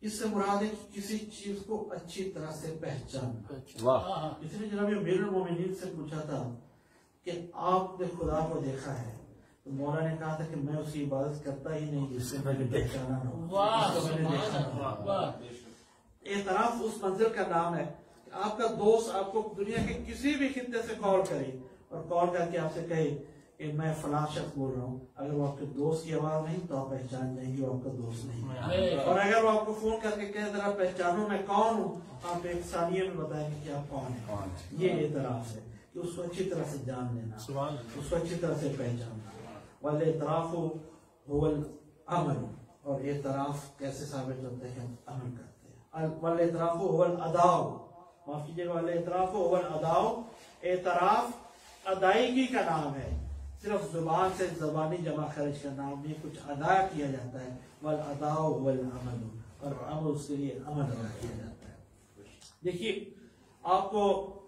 اس سے مراد ہے کہ کسی چیز کو اچھی طرح سے پہچاننا. اس نے جناب امیر المومنین سے پوچھا تھا کہ آپ نے خدا کو دیکھا ہے؟ تو مولا نے کہا تھا کہ میں اس کی عبادت کرتا ہی نہیں جس سے میں نے پہچانا نہ ہو. اعتراف اس منزل کا نام ہے کہ آپ کا دوست آپ کو دنیا کے کسی بھی خطے سے کال کرے اور کال کر کے آپ سے کہے کہ میں فلاں شخص بول رہا ہوں، اگر وہ آپ کے دوست کی آواز نہیں تو آپ پہچان جائیں گے وہ آپ کا دوست نہیں. اور اگر وہ آپ کو فون کر کے کہے ذرا پہچانو میں کون ہوں، آپ ایک ثانیے میں بتائیں گے کہ آپ کون ہیں. یہ اعتراف ہے کہ اس کو اچھی طرح سے جان لینا، اس کو اچھی طرح سے پہچاننا. والاعتراف هو العمل، اور اعتراف کیسے ثابت ہوتا ہے کہ ہم عمل کرتے ہیں. والاعتراف هو الاداء، معاف کیجیے گا، والاعتراف هو الاداء، اعتراف ادائیگی کا نام ہے، صرف زبان سے زبانی جمع خرچ کا نام نہیں، کچھ ادا کیا جاتا ہے. والاداء هو العمل، اور عمل اس کے لیے عمل ادا کیا جاتا ہے. دیکھیے آپ کو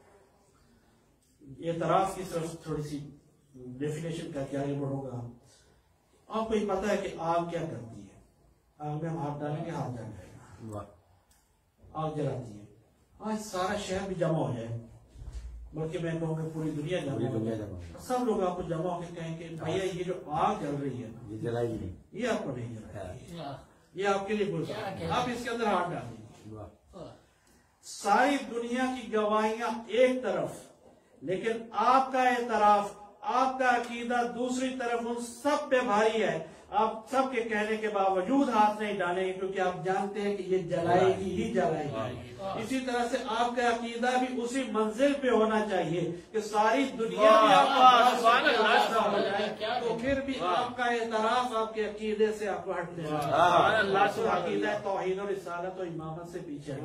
اعتراف کی طرف تھوڑی سی ڈیفینیشن کر کے آگے بڑھوں گا. آپ کو یہ پتا ہے کہ آگ کیا کرتی ہے؟ آگ میں ہم ہاتھ ڈالیں گے ہاتھ جل جائے گا. آگ جلاتی ہے. آج سارا شہر بھی جمع ہو جائے، بلکہ میں کہوں کہ پوری دنیا جمع ہو جائے، سب لوگ آپ کو جمع ہو کے کہیں کہ بھیا یہ جو آگ جل رہی ہے نا، یہ آپ کو نہیں جلائے گی، یہ آپ کے لیے بول سکتے ہیں، آپ اس کے اندر ہاتھ ڈال دیجیے. ساری دنیا کی گواہیاں ایک طرف، لیکن آپ کا اعتراف، آپ کا عقیدہ دوسری طرف ان سب پہ بھاری ہے. آپ سب کے کہنے کے باوجود ہاتھ نہیں ڈالیں گے کیونکہ آپ جانتے ہیں کہ یہ جلائے گی ہی جلائے گی. اسی طرح سے آپ کا عقیدہ بھی اسی منزل پہ ہونا چاہیے کہ ساری دنیا بھی آپ کا ہو جائے تو پھر بھی آپ کا اعتراف آپ کے عقیدے سے آپ کو ہٹنے والا ہے. عقیدہ توحید اور رسالت و امامت سے پیچھے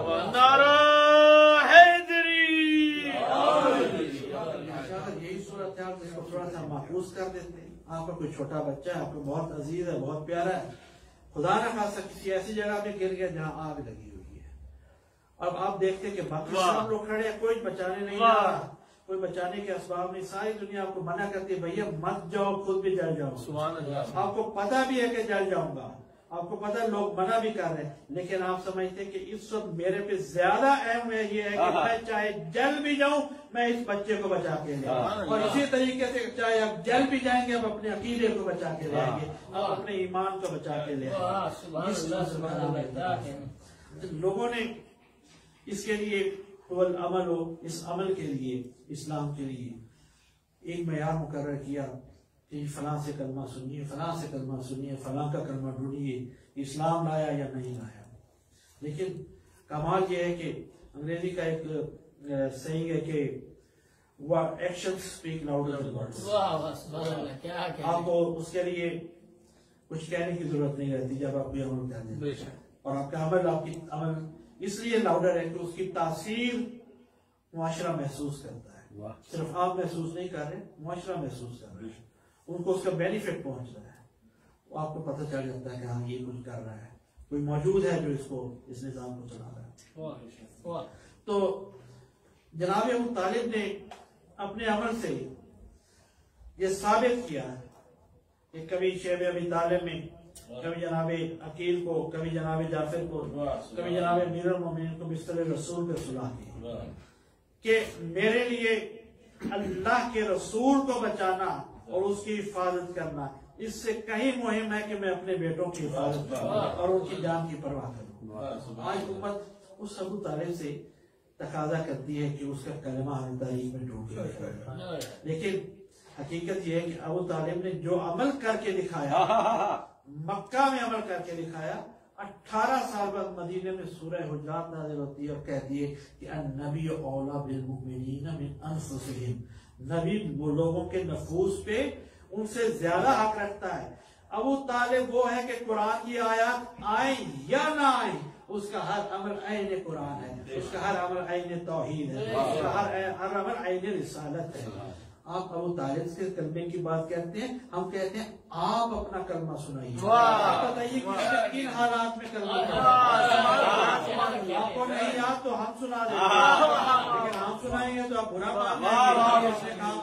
یہی صورت ہے. آپ اس کو تھوڑا سا محفوظ کر دیتے ہیں. آپ کا کوئی چھوٹا بچہ ہے، آپ کو بہت عزیز ہے، بہت پیارا ہے، خدا نہ خاصا کسی ایسی جگہ میں گر گیا جہاں آگ لگی ہوئی ہے. اب آپ دیکھتے کہ باقی سب لوگ کھڑے ہیں، کوئی بچانے نہیں آ رہا، کوئی بچانے کے اسباب نہیں. ساری دنیا آپ کو منع کرتی ہے بھیا مت جاؤ، خود بھی جل جاؤ. آپ کو پتا بھی ہے کہ جل جاؤں گا، آپ کو پتا لوگ منع بھی کر رہے ہیں، لیکن آپ سمجھتے کہ اس وقت میرے پہ زیادہ اہم ہے یہ ہے کہ میں چاہے جل بھی جاؤں میں اس بچے کو بچا کے لے آؤں. اور اسی طریقے سے چاہے آپ جل بھی جائیں گے، آپ اپنے عقیدے کو بچا کے لے آئیں گے، آپ اپنے ایمان کو بچا کے لے آئیں گے. لوگوں نے اس کے لیے عمل ہو، اس عمل کے لیے، اسلام کے لیے ایک معیار مقرر کیا کہ فلاں سے کلمہ سنیے، فلاں سے کلمہ سنیے، فلاں کا کلمہ ڈھونڈیے، اسلام لایا یا نہیں لایا. لیکن کمال یہ ہے کہ انگریزی کا ایک saying ہے کہ action speak louder than words. آپ کو اس کے لیے کچھ کہنے کی ضرورت نہیں رہتی جب آپ کوئی عمل کر دیں، اور آپ کا عمل، آپ کی عمل اس لیے لاؤڈر ہے کہ اس کی تاثیر معاشرہ محسوس کرتا ہے. صرف آپ محسوس نہیں کر رہے، معاشرہ محسوس کر رہے ہیں، ان کو اس کا بینیفٹ پہنچ رہا ہے. وہ آپ کو پتہ چل جاتا ہے کہ ہاں یہ کچھ کر رہا ہے، کوئی موجود ہے جو اس نظام کو چلا رہا ہے. تو جناب ابو طالب نے اپنے عمل سے یہ ثابت کیا ہے کہ کبھی شیب ابی طالب میں، کبھی جناب عقیل کو، کبھی جناب جعفر کو، کبھی جناب امیر المومنین کو بستر رسول پہ سلا دی کہ میرے لیے اللہ کے رسول کو بچانا اور اس کی حفاظت کرنا اس سے کہیں مہم ہے کہ میں اپنے بیٹوں کی حفاظت کروں اور ان کی جان کی پرواہ کروں. آج امت اس ابو طالب سے تقاضا کرتی ہے کہ اس کا کلمہ ہماری تاریخ میں ڈھونڈ لیا. لیکن حقیقت یہ ہے کہ ابو طالب نے جو عمل کر کے دکھایا، مکہ میں عمل کر کے دکھایا، 18 سال بعد مدینے میں سورہ حجرات نازل ہوتی ہے اور کہتی ہے کہ النبی اولیٰ بالمؤمنین من انفسہم، نبی وہ لوگوں کے نفوس پہ ان سے زیادہ حق رکھتا ہے. ابو طالب وہ ہے کہ قرآن کی آیات آئیں یا نہ آئیں، اس کا ہر عمل عین قرآن ہے، اس کا ہر عمل عین توحید ہے، اس کا ہر عمل عین رسالت ہے. آپ ابو طالب کے کلمے کی بات کرتے ہیں، ہم کہتے ہیں آپ اپنا کلمہ سنائیے. آپ بتائیے کہ کن حالات میں کلمہ آپ کو نہیں یاد تو ہم سنا دیں گے، لیکن ہم سنائیں گے تو آپ برا بات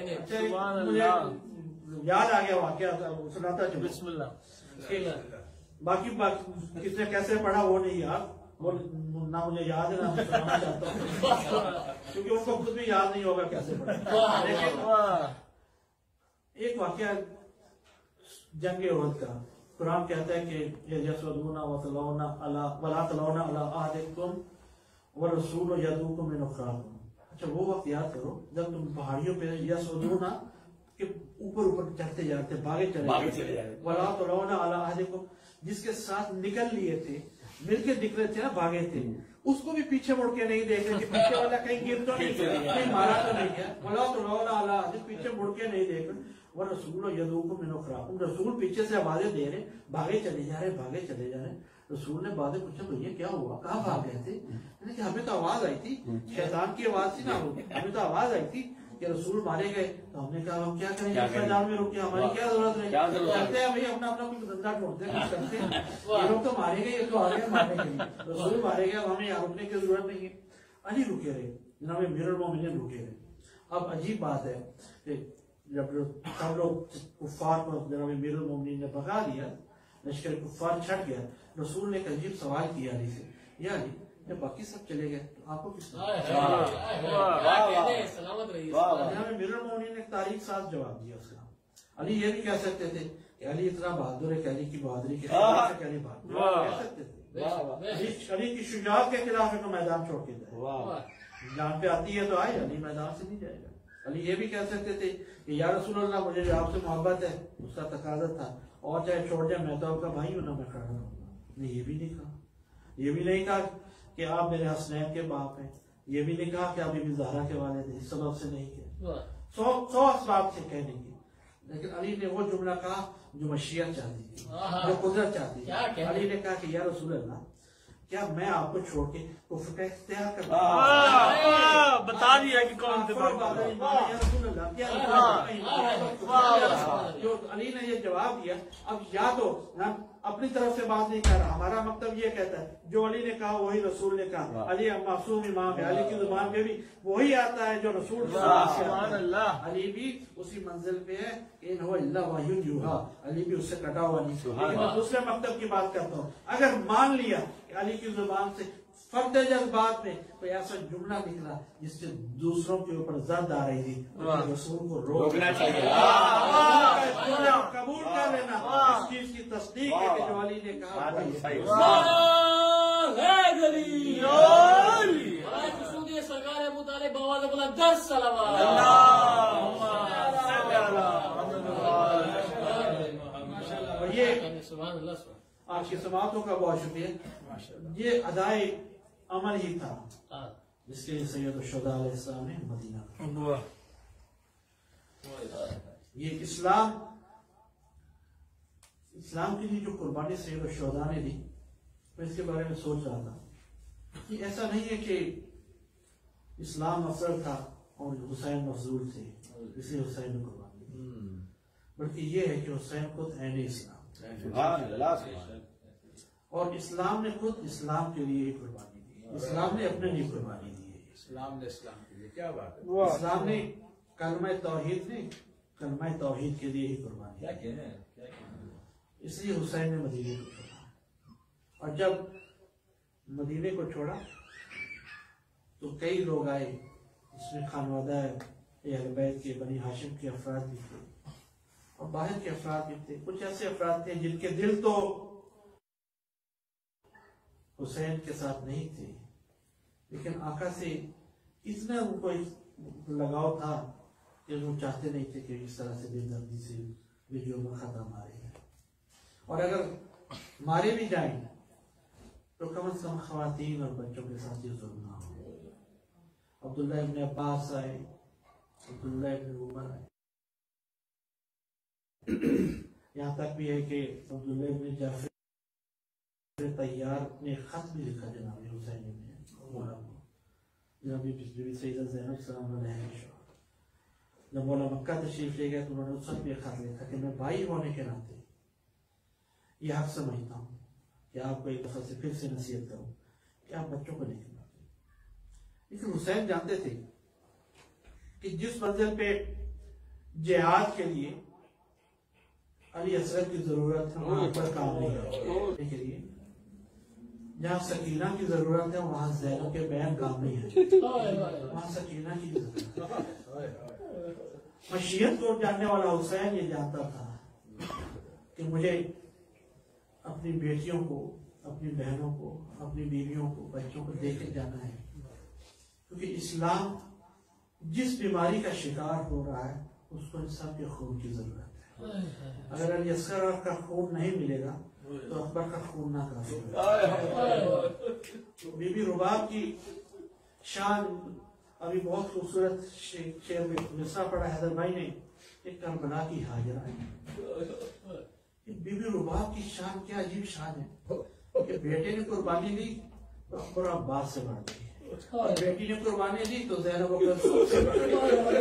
مجھے یاد آ گیا واقعہ سناتا. بسم اللہ. باقی کس نے کیسے پڑھا وہ نہیں یاد، وہ نہ مجھے یاد ہے نہ میں سنانا چاہتا ہوں کیونکہ ان کو خود بھی یاد نہیں ہوگا کیسے پڑھا. لیکن ایک واقعہ جنگ احد کا، قرآن کہتا ہے کہ یسودون وتلون ولا تلون علی احدکم والرسول یدعوکم من اخراکم. اچھا وہ وقت یاد کرو جب تم پہاڑیوں پہ یسودون کہ اوپر چڑھتے جاتے بھاگے چلے جاتے، ولا تلون علی احدکم جس کے ساتھ نکل لیے تھے، مل کے نکلے تھے نا، بھاگے تھے، اس کو بھی پیچھے مڑ کے نہیں دیکھ رہے کہ پیچھے والا کہیں گر تو نہیں گیا، کہیں مارا تو نہیں گیا. ولا تلون علی احدکم پیچھے مڑ کے نہیں دیکھ رہے. وَالرَّسُولُ يَدْعُوكُم مِّنْ أُخْرَاكُمْ رسول پیچھے سے آوازیں دے رہے، بھاگے چلے جا رہے، بھاگے چلے جا رہے. رسول نے بعد میں پوچھا بھیا کیا ہوا، کہاں بھاگ گئے تھے؟ کہ ہمیں تو آواز آئی تھی، شیطان کی آواز تھی نا، ہمیں تو آواز آئی تھی کہ رسول مارے گئے. تو ہم نے کہا ہم کیا کریں گے، میدان میں رکے، ہماری کیا ضرورت ہے، چلتے ہیں بھائی اپنا اپنا کوئی دھندا ڈھونڈتے ہیں، کچھ کرتے ہیں. یہ لوگ تو مارے گئے، یہ تو آ گئے مارنے کے لیے، رسول مارے گئے، ہمیں یہاں رکنے کی ضرورت نہیں ہے. علی رکے رہے، جناب امیر المومنین رکے رہے. اب عجیب بات ہے کہ جب سب لوگ کفار کو جناب امیر المومنین نے بھگا دیا، لشکر کفار چھٹ گیا، رسول نے ایک عجیب سوال کیا علی سے، یا علی جب باقی سب چلے گئے تو آپ کو کس نے؟ جناب امیر المومنین نے ایک تاریخ ساز جواب دیا اس کا. علی یہ بھی کہہ سکتے تھے کہ علی اتنا بہادر ہے کہ علی کی بہادری کے خلاف علی بہادر کہہ سکتے تھے. علی کی شجاعت کے خلاف ہے تو میدان چھوڑ کے جائے، جان پہ آتی ہے تو آئے، علی میدان سے نہیں جائے گا. علی یہ بھی کہہ سکتے تھے کہ یا رسول اللہ مجھے آپ سے محبت ہے، اس کا تقاضا تھا، اور چاہے چھوڑ جائے میں تو آپ کا بھائی ہوں نا، میں کھڑا رہوں گا. نہیں یہ بھی نہیں کہا، یہ بھی نہیں کہا کہ آپ میرے حسنین کے باپ ہیں، یہ بھی نہیں کہا کہ آپ بی زہرا کے والد ہیں، اس سبب سے نہیں کہا، 100 اسباب سے کہنے کی. لیکن علی نے وہ جملہ کہا جو مشیت چاہتی تھی، جو قدرت چاہتی تھی. علی نے کہا کہ یا رسول اللہ کیا میں آپ کو چھوڑ کے کفر کا اختیار کرتا ہوں؟ بتا دیا کہ کون تھے. جو علی نے یہ جواب دیا، اب یا تو اپنی طرف سے بات نہیں کر رہا، ہمارا مکتب یہ کہتا ہے جو علی نے کہا وہی رسول نے کہا. علی معصوم امام ہے، علی کی زبان پہ بھی وہی آتا ہے جو رسول سے آتا ہے. علی بھی اسی منزل پہ ہے، ان هو الا وحی یوحی، علی بھی اس سے کٹا ہوا نہیں. لیکن میں دوسرے مکتب کی بات کرتا ہوں، اگر مان لیا کہ علی کی زبان سے فرد جذبات میں کوئی ایسا جملہ نکلا جس سے دوسروں کے اوپر زرد آ رہی تھی، رسول کو روکنا چاہیے، قبول کر لینا، اس چیز کی تصدیق ہے کہ جو علی نے کہا. سرکار ابو طالب بواز بلند 10 صلوات. اور یہ آپ کی سماعتوں کا بہت شکریہ. یہ ادائے عمل ہی تھا جس کے لیے سید الشہداء علیہ السلام نے مدینہ. یہ اسلام کے لیے جو قربانی سید الشہداء نے دی، میں اس کے بارے میں سوچ رہا تھا کہ ایسا نہیں ہے کہ اسلام افضل تھا اور حسین مفضول تھے اس لیے حسین نے قربانی دی، بلکہ یہ ہے کہ حسین خود عین اسلام، اور اسلام نے خود اسلام کے لیے ہی قربانی دی. اسلام نے اپنے لیے قربانی دی ہے. اسلام کے لیے کیا بات ہے. اسلام نے کلمہ توحید کے لیے ہی قربانی دی، اس لیے حسین نے مدینے کو چھوڑا. اور جب مدینے کو چھوڑا تو کئی لوگ آئے، اس میں خانوادہ اہل بیت کے بنی ہاشم کے افراد بھی تھے اور باہر کے افراد بھی تھے. کچھ ایسے افراد تھے جن کے دل تو حسین کے ساتھ نہیں تھے، لیکن آقا سے اتنا ان کو لگاؤ تھا کہ وہ چاہتے نہیں تھے کہ اس طرح سے بے دردی سے ویڈیو میں ختم مارے گئے. اور اگر مارے بھی جائیں تو کم از کم خواتین اور بچوں کے ساتھ یہ ظلم نہ ہو. عبداللہ ابن عباس آئے، عبداللہ ابن عمر آئے، یہاں تک بھی ہے کہ عبداللہ ابن جعفر طیار نے خط بھی لکھا جناب حسین ابن جناب بی سیدہ زینب سلام علیہ کے شوہر. جب مولا مکہ تشریف لے گئے تو انہوں نے اس وقت بھی خط لکھا کہ میں بھائی ہونے کے ناطے یہ حق سمجھتا ہوں کہ آپ کو ایک دفعہ سے پھر سے نصیحت کروں کہ آپ بچوں کو نہیں کھلاتے. لیکن حسین جانتے تھے کہ جس منزل پہ جہاد کے لیے علی اصغر کی ضرورت ہے وہاں پر کام نہیں ہے. دیکھیے جہاں سکینہ کی ضرورت ہے وہاں زینب کے بیان کام نہیں ہے. وہاں سکینہ کی ضرورت ہے. مشیت کو جاننے والا حسین یہ جانتا تھا کہ مجھے اپنی بیٹیوں کو، اپنی بہنوں کو، اپنی بیویوں کو، بچوں کو دے کے جانا ہے، کیونکہ اسلام جس بیماری کا شکار ہو رہا ہے اس کو ان سب کے خون کی ضرورت ہے. اگر علی اصغر کا خون نہیں ملے گا تو اکبر کا خون نہ کافی ہوگا. بی بی رباب کی شان ابھی بہت خوبصورت شعر میں مصرع پڑھا حیدر بھائی نے، ایک کربلا کی ہاجرہ ہے. بی بی رباب کی شان کیا عجیب شان ہے کہ بیٹے نے قربانی دی تو اکبر عباس سے بڑھ گئی، اور بیٹی نے قربانی دی تو زینب و کلثوم سے بڑھ گئی.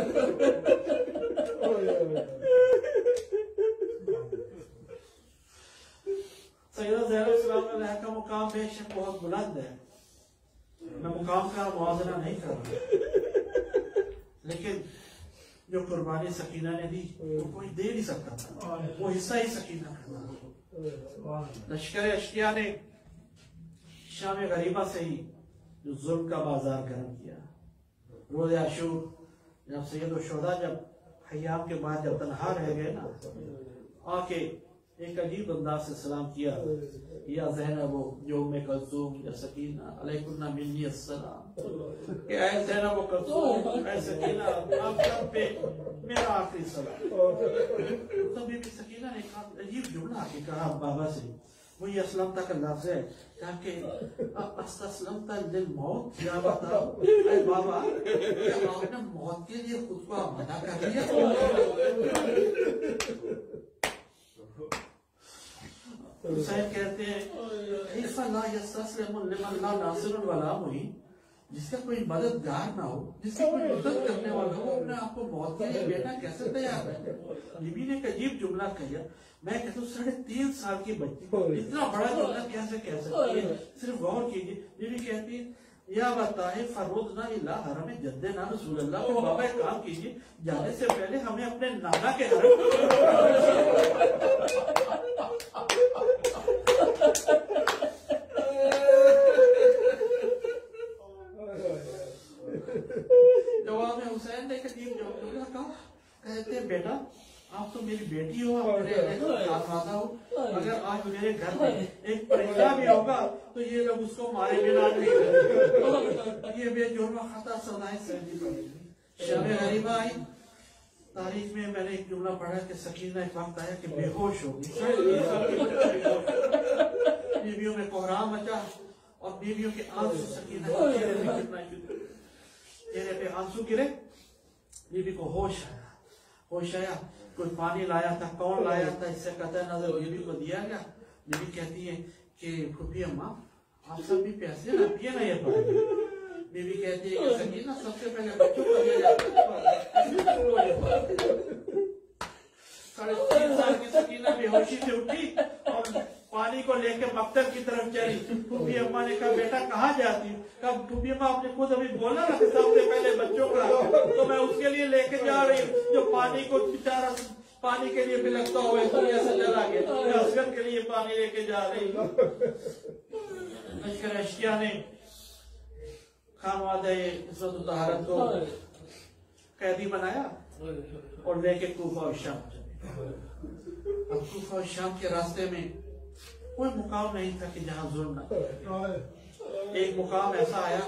سیدہ زینب السلام علیہ کا مقام بے شک بہت بلند ہے، میں مقام کا موازنہ نہیں کر رہا، لیکن جو قربانی سکینہ نے دی وہ کوئی دے نہیں سکتا تھا، وہ حصہ ہی سکینہ کا تھا. لشکر اشکیا نے شام غریبہ سے ہی جو ظلم کا بازار گرم کیا. روز عاشور جب سید الشہداء جب خیام کے بعد جب تنہا رہ گئے نا، آ کے ایک عجیب انداز سے سلام کیا، یا زینب جو ام کلثوم یا سکینہ علیکن منی السلام، کہ اے زینب و کلثوم، اے سکینہ آپ سب پہ میرا آخری سلام. تو بی بی سکینہ نے ایک عجیب جملہ آ کے کہا بابا سے، وہ یہ اسلمتا کا لفظ ہے، کہا کہ استسلمتا للموت، یا بتاؤ اے بابا کیا آپ نے موت کے لیے خود کو آمادہ کر لیا؟ حسین کہتے ہیں کیف لا یستسلم لمن لا ناصر ولا معین، جس کا کوئی مددگار نہ ہو، جس کا کوئی مدد کرنے والا ہو، اپنے آپ کو موت کے لیے بیٹا کیسے تیار ہے؟ بی بی نے ایک عجیب جملہ کہا، میں کہتا ہوں 3.5 سال کی بچی اتنا بڑا جملہ کیسے کہہ سکتی ہے؟ صرف غور کیجیے. بی بی کہتی ہے یا بتائے فرودنا الا حرم جدنا رسول اللہ، کو بابا ایک کام کیجیے، جانے سے پہلے ہمیں اپنے نانا کے حرم جواب میں حسین نے عجیب جملہ کہا، کہتے ہیں بیٹا آپ تو میری بیٹی ہو، آپ میرے خانوادہ ہو، اگر آج میرے گھر میں ایک پرندہ بھی ہوگا تو یہ لوگ اس کو مارے بنا نہیں کریں گے. یہ بے جرم خطا سزائیں سہنی پڑے گی. شب غریبہ آئی، تاریخ میں نے ایک جملہ پڑھا کہ سکینہ ایک وقت آیا کہ بے ہوش ہو گئی، بیویوں میں کوہرام مچا، اور بیویوں کے آنسو سکینہ کے چہرے پہ گرنا شروع، چہرے پہ آنسو گرے. بیوی کو ہوش آیا، کوئی پانی لایا تھا، کون لایا تھا اس سے قطع نظر بیوی کو دیا گیا. بیوی کہتی ہے کہ پھوپھی اماں آپ سب بھی پیسے نہ پیے نہ یہ پڑے. بیوی کہتی ہے کہ سکینہ سب سے پہلے بچوں کو دیا جاتا ہے. 3.5 سال کی سکینہ بے ہوشی سے اٹھی اور پانی کو لے کے مکتب کی طرف چلی. پھوپھی اماں نے کہا بیٹا کہاں جاتی ہوں؟ کہا پھوپھی اماں آپ نے خود ابھی بولا نا کہ سب سے پہلے بچوں کا، تو میں اس کے لیے لے کے جا رہی ہوں جو پانی کو بیچارہ پانی کے لیے بلکتا ہوا دنیا سے چلا گیا، میں اصغر کے لیے پانی لے کے جا رہی ہوں. لشکر اشکیا نے خانوادہ عصمت الطہارت کو قیدی بنایا اور لے کے کوفہ اور شام چلے. اب کوفہ اور شام کے راستے میں کوئی مقام نہیں تھا کہ جہاں ظلم نہ. ایک مقام ایسا آیا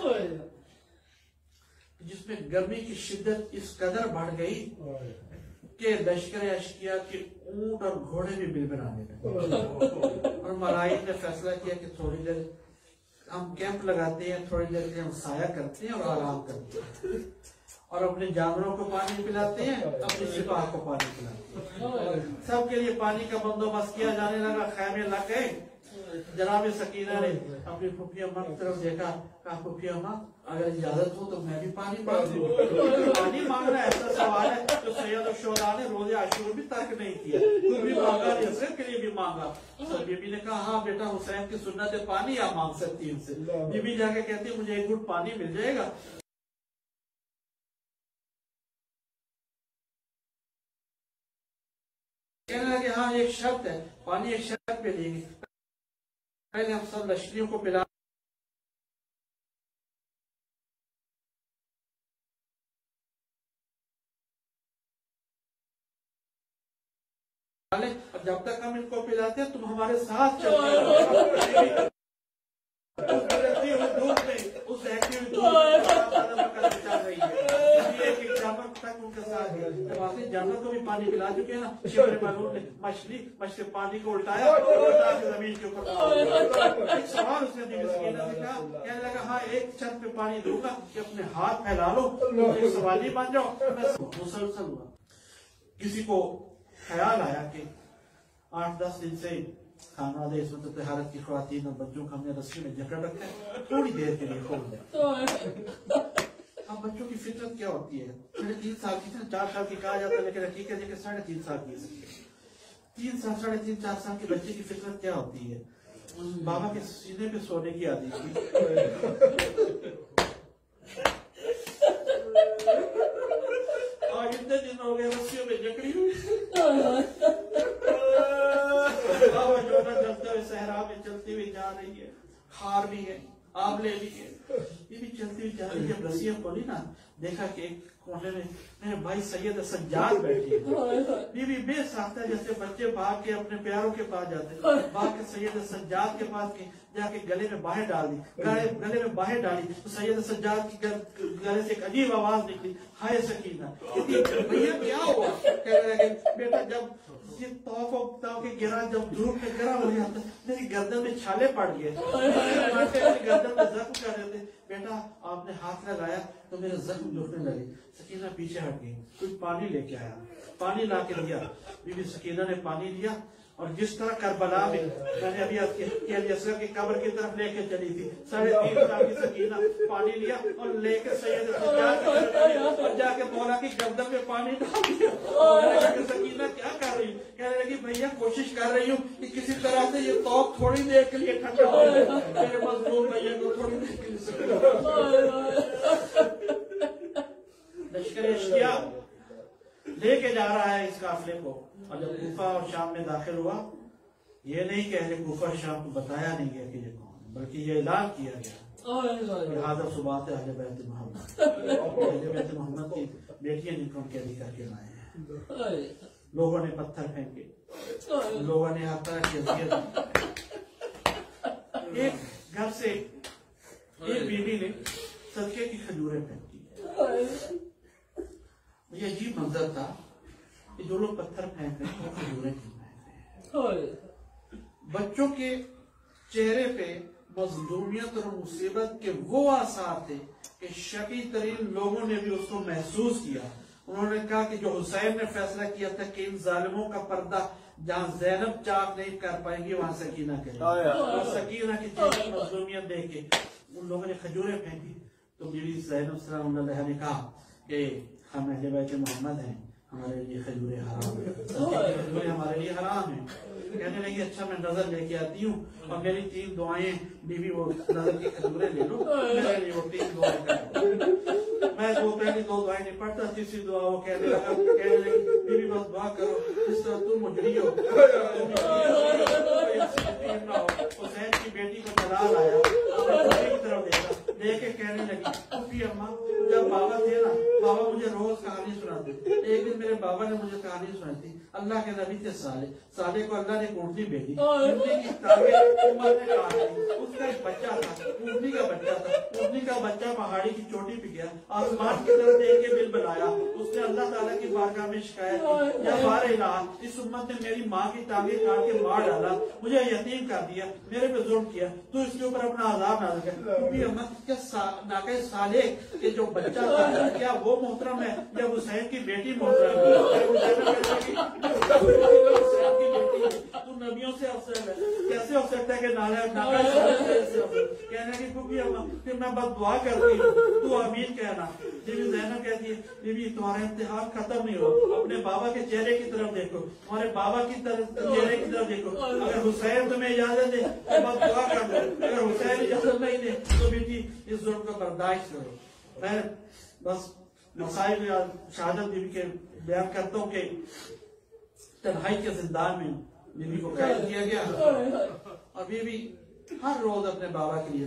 جس میں گرمی کی شدت اس قدر بڑھ گئی کہ لشکر اشکیا کے اونٹ اور گھوڑے بھی بلبلانے لگے. اور ملائک نے فیصلہ کیا کہ تھوڑی دیر ہم کیمپ لگاتے ہیں، تھوڑی دیر کے ہم سایہ کرتے ہیں اور آرام کرتے ہیں، اور اپنے جانوروں کو پانی پلاتے ہیں، اپنی سپاہ کو پانی پلاتے ہیں. سب کے لیے پانی کا بندوبست کیا جانے لگا. خیمے لگ گئے. جناب سکینہ نے اپنی پھوپھی اماں کی طرف دیکھا، کہا پھوپھی اماں اگر اجازت ہو تو میں بھی پانی مانگ دوں. پانی مانگنا ایسا سوال ہے جو سید الشہداء نے روز عاشور بھی ترک نہیں کیا، خود بھی مانگا، اصغر کے لیے بھی مانگا. بی بی نے کہا ہاں بیٹا حسین کی سنت ہے، پانی آپ مانگ سکتی ان سے. بی بی جا کے کہتی مجھے ایک گھٹ پانی مل جائے گا؟ کہنے لگے ہاں ایک شرط ہے، پانی ایک شرط پہ لیں گے، پہلے ہم سب لشکریوں کو پلا لیں، اور جب تک ہم ان کو پلاتے ہیں تم ہمارے ساتھ چلتے رہو۔ دھوپ میں اس رہتی ہوئی چل رہی ہے، ایک جانور تک ان کے ساتھ ہے، جانور کو بھی پانی پلا چکے ہیں نا، شبر معلوم نے مچھلی پانی کو الٹایا اور زمین کے اوپر ایک سوال اس نے بیوی سکینہ سے کہا، کہنے لگا ہاں ایک چھت پہ پانی دوں گا کہ اپنے ہاتھ پھیلا لو، ایک سوالی بن جاؤ۔ مسلسل ہوا، کسی کو خیال آیا کہ 8-10 دن سے خانوادہ اس وقت طہارت کی خواتین اور بچوں کو ہم نے رسی میں جکڑ رکھا ہے، تھوڑی دیر کے لیے کھول دیں۔ اب بچوں کی فطرت کیا ہوتی ہے، 3.5 سال کی، 4 سال کی کہا جاتا ہے، لیکن حقیقت ہے کہ 3.5 سال کی سکتی ہے۔ 3 سال 3.5 4 سال کے بچے کی فطرت کیا ہوتی ہے؟ بابا کے سینے پہ سونے کی عادت تھی، اور اتنے دن ہو گئے رسیوں میں جکڑی ہوئی، بابا جو نہ چلتے ہوئے صحرا میں چلتی ہوئی جا رہی ہے، خار بھی ہے، آملے بھی ہے، یہ بھی چلتی ہوئی جا رہی ہے۔ جب رسیاں کھولی نا، دیکھا کہ ایک کونے میں میرے بھائی سید سجاد بیٹھی ہے، بیوی بے ساختہ جیسے بچے بھاگ کے اپنے پیاروں کے پاس جاتے، بھاگ کے سید سجاد کے پاس جا کے گلے میں باہیں ڈال دی، گلے میں باہیں ڈالی تو سید سجاد کی گلے سے ایک عجیب آواز نکلی، ہائے سکینہ، بھیا کیا ہوا؟ کہنے لگے بیٹا جب یہ توف گرا، جب دھوپ میں گرم ہو جاتا میری گردن میں چھالے پڑ گئے، میری گردن میں زخم کر رہے تھے، بیٹا آپ نے ہاتھ لگایا تو میرے زخم دکھنے لگے۔ سکینہ پیچھے ہٹ گئی، کچھ پانی لے کے آیا، پانی لا کے دیا، بی بی سکینہ نے پانی لیا، اور جس طرح کربلا میں نے ابھی علی اصغر کی قبر کی طرف لے کے چلی تھی، 3.5 سال کی سکینہ پانی لیا اور لے کے سید سجاد کی طرف اور جا کے مولا کی گردن میں پانی ڈال دیا۔ سکینہ کیا کر رہی ہوں؟ کہنے لگی بھیا کوشش کر رہی ہوں کہ کسی طرح سے یہ توق تھوڑی دیر کے لیے ٹھنڈا ہو جائے، میرے مظلوم بھیا کو تھوڑی دیر کے لیے لشکر اشکیا لے کے جا رہا ہے اس قافلے کو، اور جب کوفہ اور شام میں داخل ہوا، یہ نہیں کہ اہل کوفہ اور شام کو بتایا نہیں گیا کہ یہ کون ہے، بلکہ یہ اعلان کیا گیا، لہٰذا صبات اہل بیت محمد، اہل بیت محمد کی بیٹیاں جن کو ہم قیدی کر کے لائے ہیں۔ لوگوں نے پتھر پھینکے، لوگوں نے ہر طرح کی اذیت دی۔ ایک گھر سے ایک بیوی نے صدقے کی کھجوریں پھینکی، یہ عجیب منظر تھا کہ جو لوگ پتھر پھینک رہے ہیں وہ کھجوریں کیوں پھینک رہے ہیں۔ بچوں کے چہرے پہ مظلومیت اور مصیبت کے وہ آثار تھے کہ شقی ترین لوگوں نے بھی اس کو محسوس کیا۔ انہوں نے کہا کہ جو حسین نے فیصلہ کیا تھا کہ ان ظالموں کا پردہ جہاں زینب چاک نہیں کر پائیں گی وہاں سکینہ کرے گی، اور سکینہ کی چہرے کی مظلومیت دیکھ کے ان لوگوں نے کھجوریں پھینکی، تو بیوی زینب سلام اللہ علیہ نے کہا کہ ہم اہل بیت محمد ہیں، ہمارے لیے کھجوریں حرام ہیں، کھجوریں ہمارے لیے حرام ہیں۔ کہنے لگی اچھا میں نظر لے کے آتی ہوں، اور میری 3 دعائیں بیوی وہ نظر کی کھجوریں لے لو، میرے لیے وہ 3 دعائیں کر دو۔ میں وہ پہلی 2 دعائیں نہیں پڑھتا، تیسری دعا وہ کہنے لگی بیوی بس دعا کرو جس طرح تم مجری ہو، حسین کی بیٹی کو جلال آیا، کی طرف دیکھا، دیکھ کے کہنے لگی پھوپھی اماں جب بابا تھے نا، بابا مجھے روز کہانی سناتے، ایک دن میرے بابا نے مجھے کہانی سنائی تھی، اللہ کے نبی تھے صالح کو اللہ نے اونٹنی بھیجی، اونٹنی کی ٹانگیں عمر نے کاٹ دی، اس کا ایک بچہ تھا، اونٹنی کا بچہ تھا، اونٹنی کا بچہ پہاڑی کی چوٹی پہ گیا، آسمان کی طرف دیکھ کے بل بلایا، اس نے اللہ تعالیٰ کی بارگاہ میں شکایت کی، یا بار الہ اس امت نے میری ماں کی ٹانگیں کاٹ کے مار ڈالا، مجھے یتیم کر دیا، میرے پہ ظلم کیا، تو اس کے اوپر اپنا عذاب نازل کر۔ کیا ناقہ صالح کے جو بچہ تھا کیا وہ محترم ہے یا حسین کی بیٹی محترم ہے؟ تو نبیوں سے افضل ہے، کیسے ہو سکتا ہے کہ ناقہ صالح سے افضل؟ کہنے کی پھوپھی اماں پھر میں بد دعا کرتی ہوں تو آمین کہنا۔ بیوی زینب کہتی ہے بیوی تمہارا امتحان ختم نہیں ہو، اپنے بابا کے چہرے کی طرف دیکھو، تمہارے بابا کی چہرے کی طرف دیکھو، اگر حسین تمہیں اجازت دے تو بد دعا کر دو، اگر حسین اجازت نہیں دے تو بیٹی اس ظلم کو برداشت کرو۔ میں بس مسائل یا شہادت بیوی کے بیان کرتا ہوں کہ تنہائی کے زندان میں بیوی کو قید کیا گیا اور بیوی ہر روز اپنے بابا کے لیے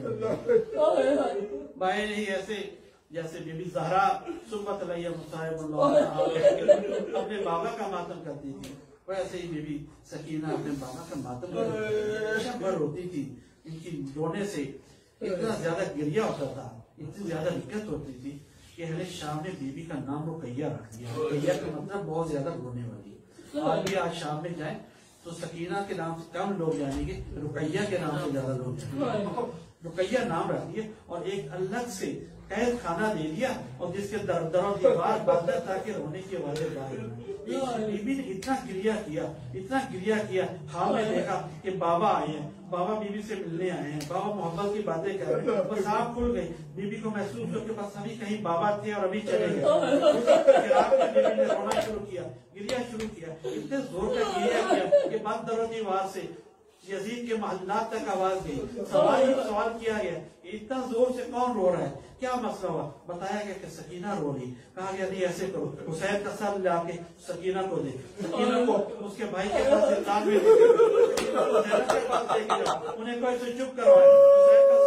بھائی نہیں ایسے جیسے بی بی زہرا سنت علیہ مصاحب اللہ اپنے بابا کا ماتم کرتی تھی، ویسے ہی بی بی سکینہ اپنے بابا کا ماتم بھر روتی تھی. ان کی رونے سے اتنا زیادہ گریہ ہوتا تھا، اتنی زیادہ دقت ہوتی تھی کہ اہل شام نے بی بی کا نام رقیہ رکھ دیا. رقیہ کا مطلب بہت زیادہ رونے والی. آج بھی آج شام میں جائیں تو سکینہ کے نام سے کم لوگ جانیں گے، رقیہ کے نام سے زیادہ لوگ جانیں گے. رقیہ نام رکھ دیا اور ایک الگ سے قید خانہ دے دیا اور جس کے در و دیوار بند تاکہ رونے کی آوازیں باہر. بی بی نے اتنا گریہ کیا. ہاں میں دیکھا کہ بابا آئے ہیں، بابا بی بی سے ملنے آئے ہیں، بابا محبت کی باتیں کر رہے ہیں. بس آپ کھل گئی. بی بی کو محسوس ہو کہ بس ابھی کہیں بابا تھے اور ابھی چلے گئے. بی بی نے رونا شروع کیا، گریہ شروع کیا. اتنے زور کا گریہ کیا کہ بند در و دیوار سے یزید کے محلات تک آواز گئی. سوال کیا گیا اتنا زور سے کون رو رہا ہے، کیا مسئلہ ہوا؟ بتایا گیا کہ سکینہ رو رہی. کہا گیا نہیں ایسے کرو، حسین کا سر لا کے سکینہ کو دے، سکینہ کو اس کے بھائی کے پاس زندان میں دے کے پاس لے کے جاؤ. انہیں کوئی سے چپ کروائے، حسین کا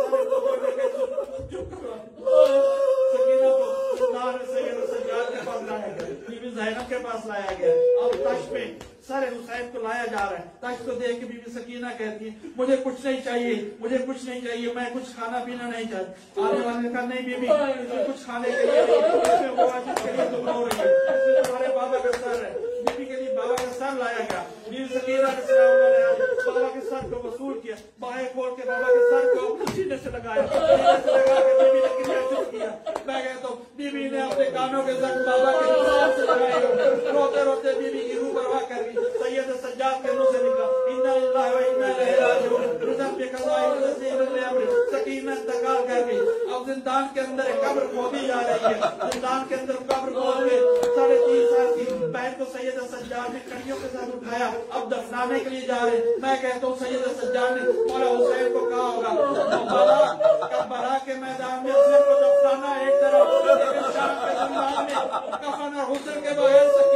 سر چپ کروائے. سکینہ کو سید سجاد کے پاس لایا گیا، بی بی زینب کے پاس لایا گیا. اب تشت میں سر حسین کو لایا جا رہا ہے. تشت کو دیکھ کے بی بی سکینہ کہتی ہے مجھے کچھ نہیں چاہیے، مجھے کچھ نہیں چاہیے، میں کچھ کھانا پینا نہیں چاہتی. آنے والے نے کہا نہیں بی بی کچھ کھانے کے لیے تم رو رہی ہے، اس میں تمہارے بابا کا سر ہے. بی بی کے لیے بابا کا سر لایا گیا. بی بی سکینہ نے بابا کے سر کو وصول کیا، باہیں کھول کے بابا کے سر کو سینے سے لگایا. بی بی نے گریہ شروع کیا. میں کہتا ہوں بی بی نے اپنے کانوں کے زخم بابا کے سر سے لگائے. روتے روتے بی بی کی روح پرواہ کر گئی. سید سجاد کے منہ سے نکلا انا للہ و انا الیہ راجعون. رضم کے قضاء تسلیم الامر. سکینہ انتقال کر گئی. اب زندان کے اندر ایک قبر کھودی جا رہی ہے. زندان کے اندر قبر کھود میں 3.5 سال کی بہن کو سید سجاد نے کڑیوں کے ساتھ اٹھایا. اب دفنانے کے لیے جا رہے. میں کہتا ہوں سید سجاد نے مولا حسین کو کہا ہوگا کربلا کے میدان میں حسین کو دفنانا ایک طرف، لیکن شام کے زندان میں کفن اور حسن کے بغیر